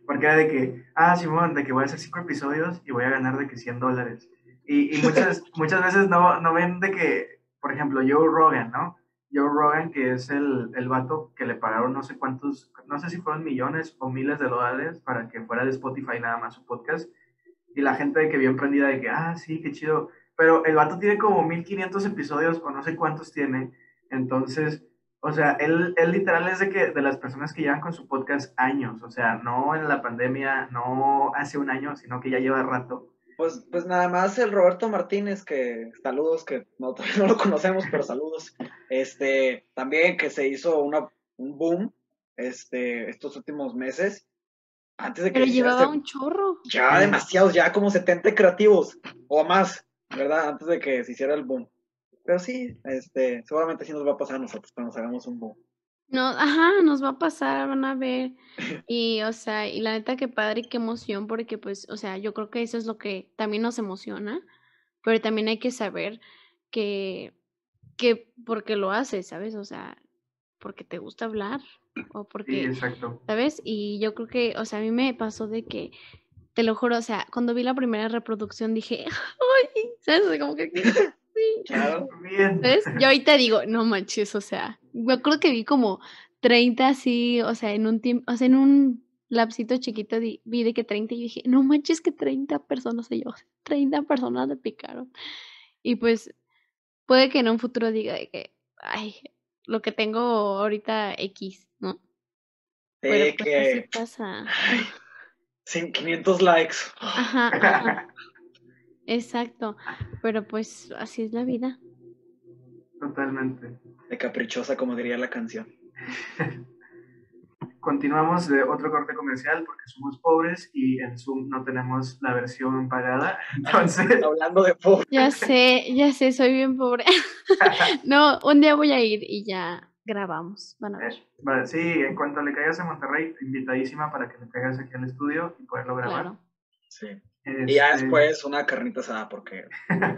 porque era de que, Simón, de que voy a hacer 5 episodios y voy a ganar de que $100. Y muchas veces no ven de que, por ejemplo, Joe Rogan, ¿no? Joe Rogan, que es el vato que le pagaron no sé cuántos, no sé si fueron millones o miles de dólares para que fuera de Spotify nada más su podcast. Y la gente de que bien prendida de que, sí, qué chido. Pero el vato tiene como 1500 episodios o no sé cuántos tiene. Entonces, o sea, él literal es de las personas que llevan con su podcast años. O sea, no en la pandemia, no hace un año, sino que ya lleva rato. Pues nada más el Roberto Martínez, que saludos, que no, todavía no lo conocemos, pero saludos. También que se hizo un boom estos últimos meses. Antes de que Pero se hiciera llevaba un chorro. ya demasiados, ya como 70 creativos o más, ¿verdad? Antes de que se hiciera el boom. Pero sí, seguramente sí nos va a pasar a nosotros cuando nos hagamos un boom. No, nos va a pasar, van a ver. Y, o sea, y la neta, qué padre y qué emoción, porque pues, o sea, yo creo que eso es lo que también nos emociona, pero también hay que saber que, porque lo haces, ¿sabes? O sea, porque te gusta hablar o Sí, porque, exacto. ¿sabes? Y yo creo que, o sea, a mí me pasó de que, te lo juro, o sea, cuando vi la primera reproducción dije, ¡ay! ¿Sabes? O sea, como que sí. Claro. Bien. ¿Ves? Yo ahorita digo, no manches, o sea, me acuerdo que vi como 30 así, o sea, en un tiempo, o sea, en un lapsito chiquito vi de que 30 y dije, no manches que 30 personas y yo, 30 personas me picaron. Y pues puede que en un futuro diga de que, ay, lo que tengo ahorita X, ¿no? Pero pues así Que pasa. 500 likes. Ajá, exacto. Pero pues así es la vida. Totalmente. De caprichosa, como diría la canción. Continuamos de otro corte comercial porque somos pobres y en Zoom no tenemos la versión pagada. Entonces, Hablando de pobre. Ya sé, soy bien pobre. No, un día voy a ir y ya grabamos, van a ver. vale, sí, en cuanto le caigas a Monterrey, invitadísima para que le caigas aquí al estudio y poderlo grabar. Claro. Sí. Y ya Este, después una carnita asada, porque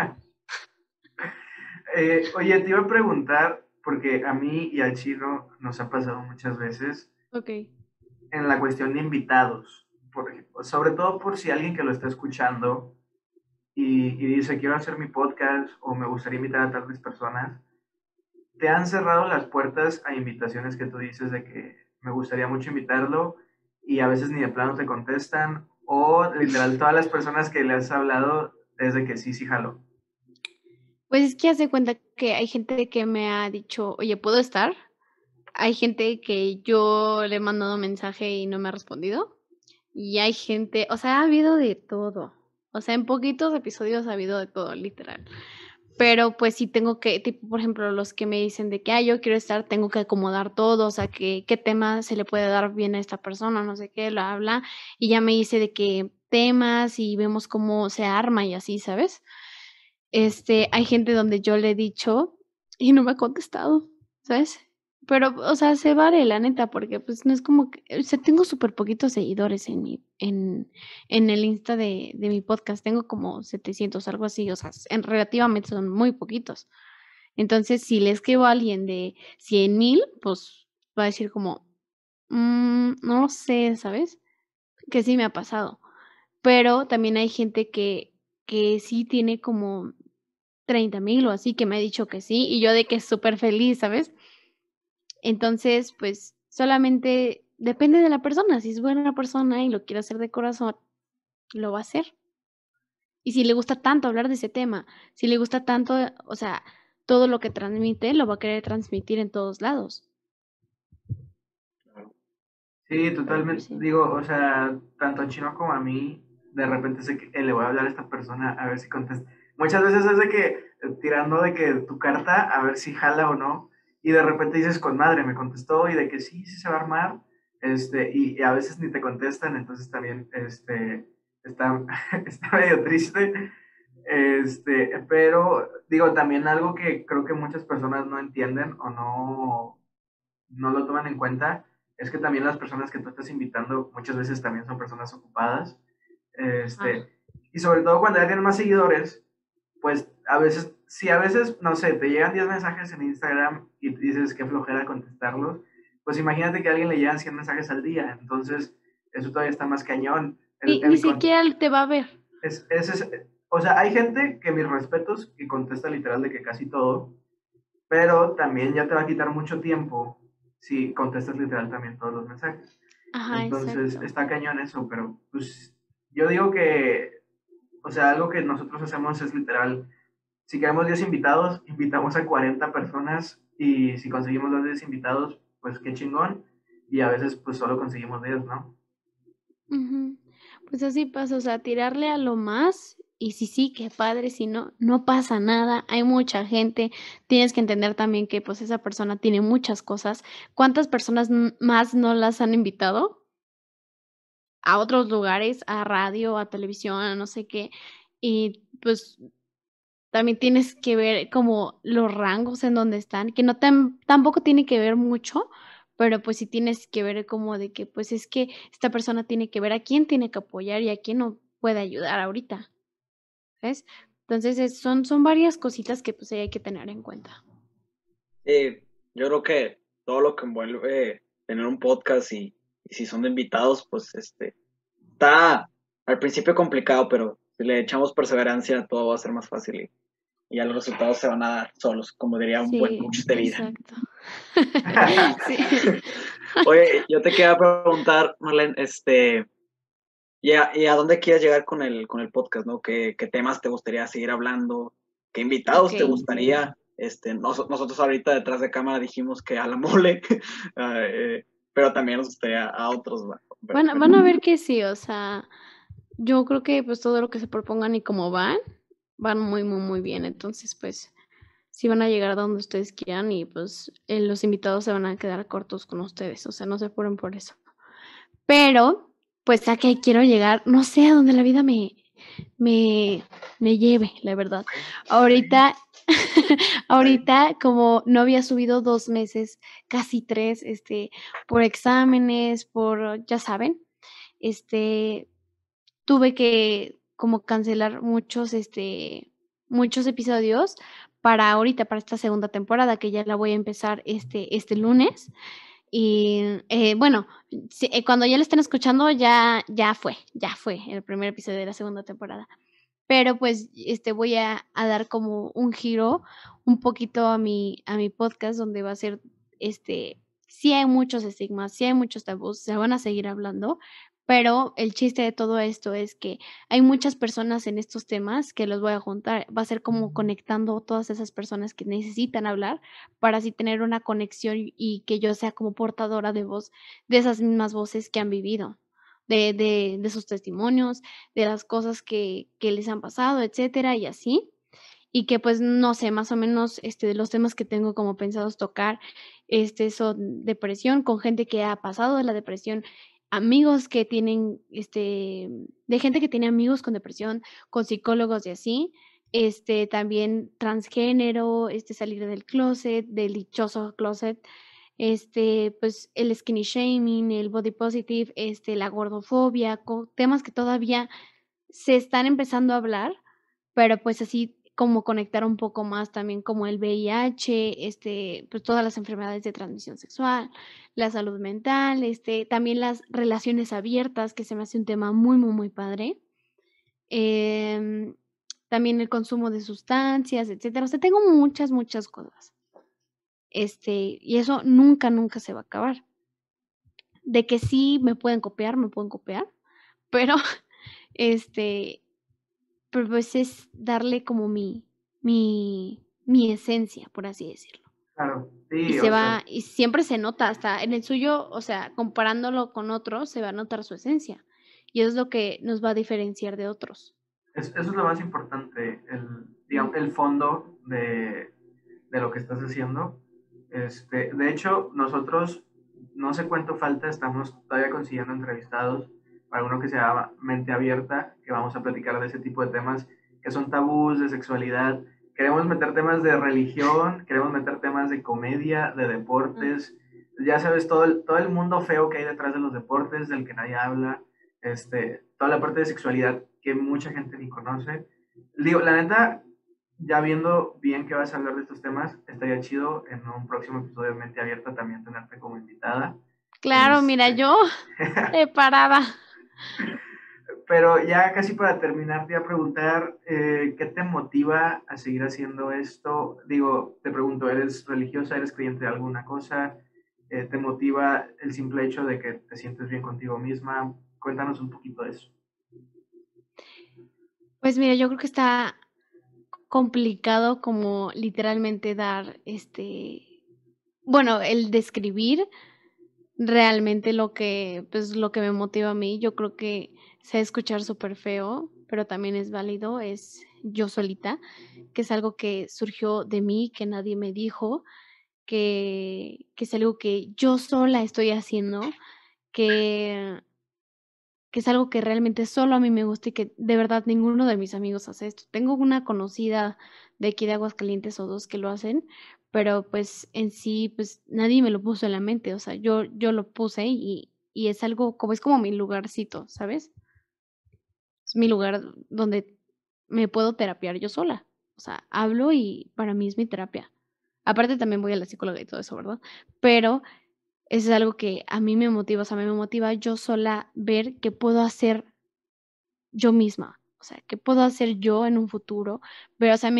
oye, te iba a preguntar, porque a mí y al chino nos ha pasado muchas veces Ok. en la cuestión de invitados, por ejemplo, sobre todo por si alguien que lo está escuchando y dice, quiero hacer mi podcast o me gustaría invitar a tales personas, te han cerrado las puertas a invitaciones que tú dices de que me gustaría mucho invitarlo y a veces ni de plano te contestan o literal todas las personas que le has hablado es de que sí, sí, jalo. Pues es que hace cuenta que hay gente que me ha dicho, oye, ¿puedo estar? Hay gente que yo le he mandado mensaje y no me ha respondido. Y hay gente, o sea, ha habido de todo. O sea, en poquitos episodios ha habido de todo, literal. Pero pues sí tengo que, tipo, por ejemplo, los que me dicen de que, yo quiero estar, tengo que acomodar todo, o sea, que qué tema se le puede dar bien a esta persona, no sé qué, lo habla, y ya me dice de qué temas y vemos cómo se arma y así, ¿sabes? Hay gente donde yo le he dicho y no me ha contestado, ¿sabes? Pero, o sea, se vale, la neta, porque pues no es como que, o sea, tengo súper poquitos seguidores en el Insta de mi podcast, tengo como 700, algo así, o sea, relativamente son muy poquitos. Entonces, si le escribo a alguien de 100,000, pues va a decir como, no lo sé, ¿sabes? Que sí me ha pasado. Pero también hay gente que sí tiene como 30,000 o así, que me ha dicho que sí, y yo de que súper feliz, ¿sabes? Entonces, pues solamente depende de la persona. Si es buena persona y lo quiere hacer de corazón, lo va a hacer. Y si le gusta tanto hablar de ese tema, si le gusta tanto, o sea, todo lo que transmite, lo va a querer transmitir en todos lados. Sí, Pero pues totalmente. sí. Digo, o sea, tanto a Chino como a mí, de repente sé que le voy a hablar a esta persona a ver si contesta. Muchas veces es de que tirando de que tu carta a ver si jala o no, y de repente dices con madre, me contestó y de que sí, sí se va a armar, y a veces ni te contestan, entonces también está, está medio triste. Pero digo, también algo que creo que muchas personas no entienden o no lo toman en cuenta, es que también las personas que tú estás invitando muchas veces también son personas ocupadas. Ah, Y sobre todo cuando ya tienen más seguidores, pues a veces, si a veces, no sé, te llegan 10 mensajes en Instagram y dices qué flojera contestarlos, pues imagínate que a alguien le llegan 100 mensajes al día. Entonces, eso todavía está más cañón. Ni siquiera te va a ver. O sea, hay gente que mis respetos que contesta literal de que casi todo, pero también ya te va a quitar mucho tiempo si contestas literal también todos los mensajes. Ajá, Entonces, exacto. está cañón eso, pero pues yo digo que, o sea, algo que nosotros hacemos es literal, si queremos 10 invitados, invitamos a 40 personas y si conseguimos los 10 invitados, pues qué chingón. Y a veces pues solo conseguimos 10, ¿no? Ujú. Pues así pasa, o sea, tirarle a lo más y si sí, qué padre, si no, no pasa nada, hay mucha gente, tienes que entender también que pues esa persona tiene muchas cosas. ¿Cuántas personas más no las han invitado a otros lugares, a radio, a televisión, a no sé qué? Y pues también tienes que ver como los rangos en donde están, que no tampoco tiene que ver mucho, pero pues sí tienes que ver como de que pues es que esta persona tiene que ver a quién tiene que apoyar y a quién no puede ayudar ahorita, ¿ves? Entonces son varias cositas que pues hay que tener en cuenta. Yo creo que todo lo que envuelve tener un podcast y si son de invitados, pues está al principio complicado, pero si le echamos perseverancia, todo va a ser más fácil y ya los resultados se van a dar solos, como diría un buen Sí, coach de vida. exacto. Sí. Oye, yo te quería preguntar, Marlene, ¿y a dónde quieres llegar con el podcast, ¿no? ¿Qué temas te gustaría seguir hablando? ¿Qué invitados te Ok. gustaría? Nosotros ahorita detrás de cámara dijimos que a la mole, pero también nos gustaría a otros, ¿no? Van a ver que sí, o sea, yo creo que pues todo lo que se propongan y cómo van muy, muy, muy bien. Entonces, pues sí van a llegar a donde ustedes quieran y pues los invitados se van a quedar cortos con ustedes, o sea, no se apuren por eso. Pero, pues a qué quiero llegar, no sé a dónde la vida me, me lleve, la verdad. Ahorita, ahorita como no había subido 2 meses, casi 3, por exámenes, ya saben, este, tuve que como cancelar muchos episodios para ahorita, para esta segunda temporada, que ya la voy a empezar este lunes. Y bueno, cuando ya lo estén escuchando, ya fue el primer episodio de la segunda temporada. Pero pues voy a dar como un giro un poquito a mi podcast, donde va a ser sí hay muchos estigmas, sí hay muchos tabús, se van a seguir hablando, pero el chiste de todo esto es que hay muchas personas en estos temas que los voy a juntar. Va a ser como conectando todas esas personas que necesitan hablar para así tener una conexión y que yo sea como portadora de voz de esas mismas voces que han vivido, de sus testimonios, de las cosas que les han pasado, etcétera, y así. Y que pues no sé, más o menos de los temas que tengo como pensados tocar, son depresión, con gente que ha pasado de la depresión, amigos que tienen, de gente que tiene amigos con depresión, con psicólogos y así, también transgénero, salir del closet, del dichoso closet, pues el skinny shaming, el body positive, la gordofobia, temas que todavía se están empezando a hablar, pero pues así como conectar un poco más también como el VIH, pues todas las enfermedades de transmisión sexual, la salud mental, también las relaciones abiertas, que se me hace un tema muy, muy, muy padre. Em, También el consumo de sustancias, etcétera. O sea, tengo muchas, muchas cosas. Y eso nunca, nunca se va a acabar. De que sí me pueden copiar, pero este, pero pues es darle como mi esencia, por así decirlo. Claro, Y sí, o sea, y siempre se nota, hasta en el suyo, o sea, comparándolo con otros, se va a notar su esencia. Y eso es lo que nos va a diferenciar de otros. eso es lo más importante, Mm. digamos, el fondo de lo que estás haciendo. De hecho, nosotros, no sé cuánto falta, estamos todavía consiguiendo entrevistados para uno que se llama Mente Abierta, que vamos a platicar de ese tipo de temas que son tabús, de sexualidad. Queremos meter temas de religión, queremos meter temas de comedia, de deportes. Ya sabes, todo el mundo feo que hay detrás de los deportes, del que nadie habla. Toda la parte de sexualidad que mucha gente ni conoce. Digo, la neta, ya viendo bien que vas a hablar de estos temas, estaría chido en un próximo episodio de Mente Abierta también tenerte como invitada. Claro, mira, yo preparada. Pero ya casi para terminar, te iba a preguntar, ¿qué te motiva a seguir haciendo esto? Digo, te pregunto, ¿eres religiosa? ¿Eres creyente de alguna cosa? ¿Te motiva el simple hecho de que te sientes bien contigo misma? Cuéntanos un poquito de eso. Pues mira, yo creo que está complicado como literalmente dar bueno, el describir realmente pues lo que me motiva a mí. Yo creo que sé escuchar súper feo, pero también es válido, es yo solita, que es algo que surgió de mí, que nadie me dijo, que es algo que yo sola estoy haciendo, que que es algo que realmente solo a mí me gusta y que de verdad ninguno de mis amigos hace esto. Tengo una conocida de aquí de Aguascalientes o 2 que lo hacen, pero pues en sí, pues nadie me lo puso en la mente, o sea, yo lo puse y es algo como es como mi lugarcito, ¿sabes? Es mi lugar donde me puedo terapiar yo sola. O sea, hablo y para mí es mi terapia. Aparte también voy a la psicóloga y todo eso, ¿verdad? Pero eso es algo que a mí me motiva, o sea, a mí me motiva yo sola ver qué puedo hacer yo misma, o sea, qué puedo hacer yo en un futuro, pero, o sea,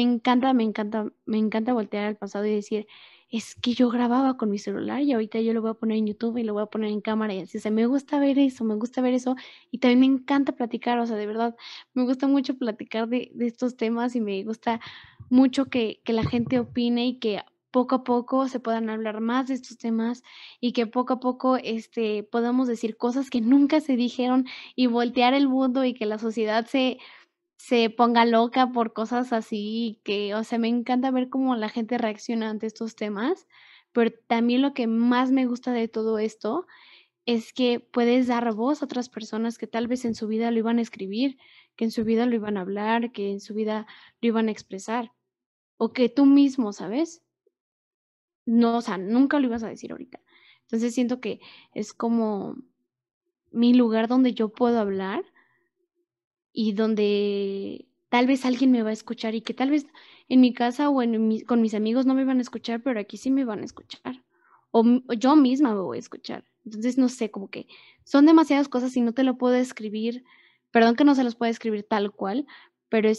me encanta voltear al pasado y decir, es que yo grababa con mi celular y ahorita yo lo voy a poner en YouTube y lo voy a poner en cámara y así, o sea, me gusta ver eso y también me encanta platicar, o sea, de verdad, me gusta mucho platicar de estos temas y me gusta mucho que la gente opine y que poco a poco se puedan hablar más de estos temas y que poco a poco, podamos decir cosas que nunca se dijeron y voltear el mundo y que la sociedad se ponga loca por cosas así, que, o sea, me encanta ver cómo la gente reacciona ante estos temas, pero también lo que más me gusta de todo esto es que puedes dar voz a otras personas que tal vez en su vida lo iban a escribir, que en su vida lo iban a hablar, que en su vida lo iban a expresar, o que tú mismo, ¿sabes? No, o sea, nunca lo ibas a decir ahorita. Entonces siento que es como mi lugar donde yo puedo hablar y donde tal vez alguien me va a escuchar y que tal vez en mi casa o con mis amigos no me van a escuchar, pero aquí sí me van a escuchar. O yo misma me voy a escuchar. Entonces, no sé, como que son demasiadas cosas y no te lo puedo escribir. Perdón que no se los pueda escribir tal cual, pero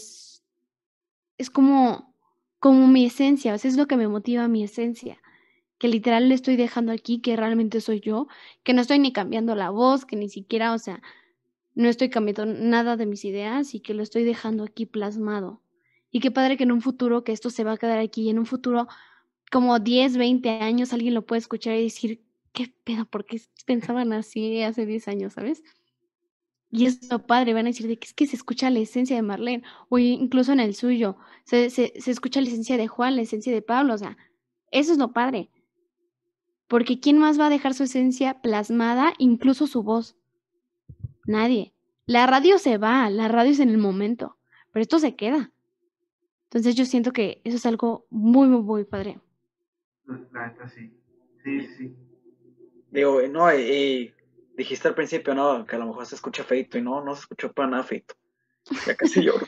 es como mi esencia, o sea, es lo que me motiva mi esencia, que literal le estoy dejando aquí que realmente soy yo, que no estoy ni cambiando la voz, que ni siquiera, o sea, no estoy cambiando nada de mis ideas y que lo estoy dejando aquí plasmado. Y qué padre que en un futuro, que esto se va a quedar aquí, y en un futuro, como 10 20 años, alguien lo puede escuchar y decir, ¿qué pedo? ¿Por qué pensaban así hace 10 años, sabes? Y es lo padre, van a decir de que es que se escucha la esencia de Marlene, o incluso en el suyo, se escucha la esencia de Juan, la esencia de Pablo, o sea, eso es lo padre, porque ¿quién más va a dejar su esencia plasmada, incluso su voz? Nadie. La radio se va, la radio es en el momento, pero esto se queda. Entonces yo siento que eso es algo muy, muy, muy padre. La neta, sí. Sí, sí. Digo, no, y dijiste al principio, ¿no? Que a lo mejor se escucha feito y no se escuchó para nada feito. Ya casi lloro.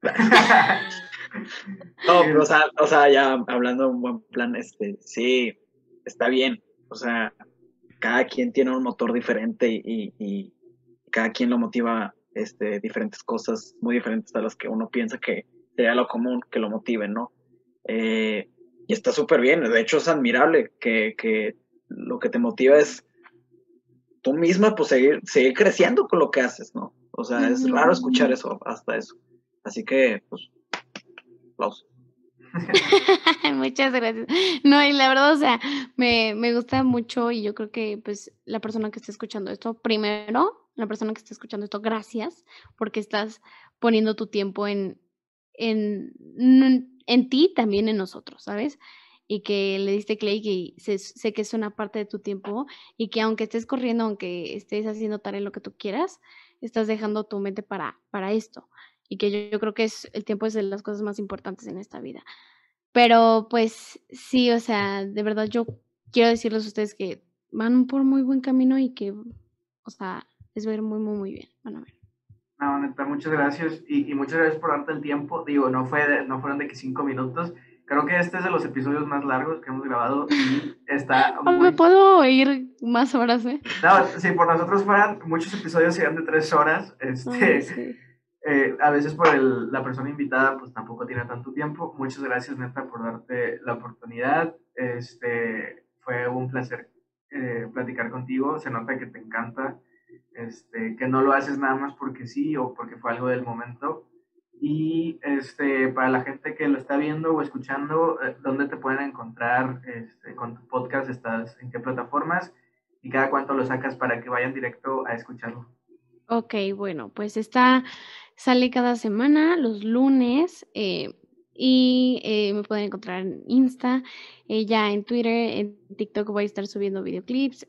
No, pero o sea, ya hablando en un buen plan, sí, está bien. O sea, cada quien tiene un motor diferente y cada quien lo motiva, diferentes cosas muy diferentes a las que uno piensa que sería lo común que lo motiven, ¿no? Y está súper bien, de hecho es admirable que lo que te motiva es tú misma, pues seguir creciendo con lo que haces, ¿no? O sea, es raro escuchar eso, hasta eso. Así que, pues, aplausos. Muchas gracias. No, y la verdad, o sea, me gusta mucho y yo creo que pues la persona que está escuchando esto, primero, la persona que está escuchando esto, gracias, porque estás poniendo tu tiempo en ti, también en nosotros, ¿sabes? Y que le diste clic y sé que es una parte de tu tiempo y que aunque estés corriendo, aunque estés haciendo tarea lo que tú quieras, estás dejando tu mente para esto. Y que yo creo que el tiempo es de las cosas más importantes en esta vida. Pero, pues, sí, o sea, de verdad yo quiero decirles a ustedes que van por muy buen camino y que, o sea, les va a ir muy, muy, muy bien, van a ver. No, neta, muchas gracias y muchas gracias por darte el tiempo. Digo, no fueron de que 5 minutos Creo que este es de los episodios más largos que hemos grabado y está Me muy... puedo ir más horas, ¿eh? No, si por nosotros fueran, muchos episodios serían de 3 horas. Ay, sí. A veces por la persona invitada, pues tampoco tiene tanto tiempo. Muchas gracias, neta, por darte la oportunidad. Fue un placer platicar contigo. Se nota que te encanta, que no lo haces nada más porque sí o porque fue algo del momento. Y para la gente que lo está viendo o escuchando, ¿dónde te pueden encontrar con tu podcast? ¿Estás en qué plataformas? ¿Y cada cuánto lo sacas para que vayan directo a escucharlo? Ok, bueno, pues sale cada semana los lunes y me pueden encontrar en Insta, ya en Twitter, en TikTok voy a estar subiendo videoclips,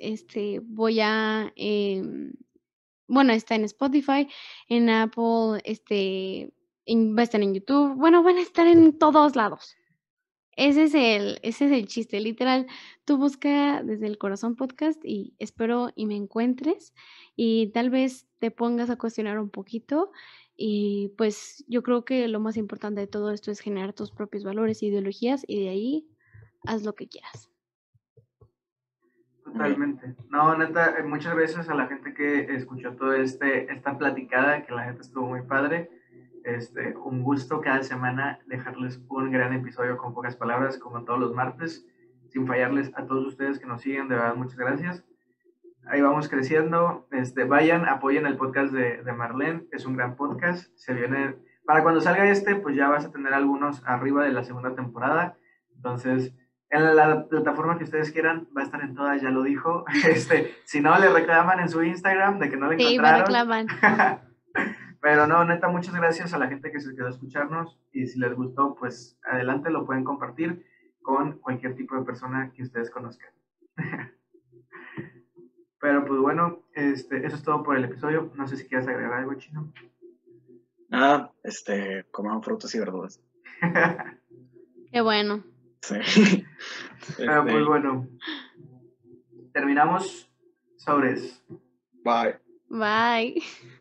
bueno, está en Spotify, en Apple, va a estar en YouTube, bueno, van a estar en todos lados. Ese es el chiste, literal. Tú busca Desde el Corazón Podcast y espero y me encuentres y tal vez te pongas a cuestionar un poquito y pues yo creo que lo más importante de todo esto es generar tus propios valores e ideologías y de ahí haz lo que quieras. Totalmente. No, neta, muchas gracias a la gente que escuchó toda esta platicada, que la gente estuvo muy padre. Un gusto cada semana dejarles un gran episodio con pocas palabras, como todos los martes, sin fallarles a todos ustedes que nos siguen, de verdad, muchas gracias. Ahí vamos creciendo. Vayan, apoyen el podcast de Marlene, es un gran podcast. Se viene, para cuando salga pues ya vas a tener algunos arriba de la segunda temporada. Entonces, en la plataforma que ustedes quieran, va a estar en todas, ya lo dijo. Si no, le reclaman en su Instagram de que no le Sí, me encontraron. reclaman. Pero no, neta, muchas gracias a la gente que se quedó a escucharnos. Y si les gustó, pues adelante, lo pueden compartir con cualquier tipo de persona que ustedes conozcan. Pero pues bueno, eso es todo por el episodio. No sé si quieres agregar algo, Chino. Nada, coman frutas y verduras. Qué bueno. Sí. Pero pues bueno, terminamos. Sobres. Bye. Bye.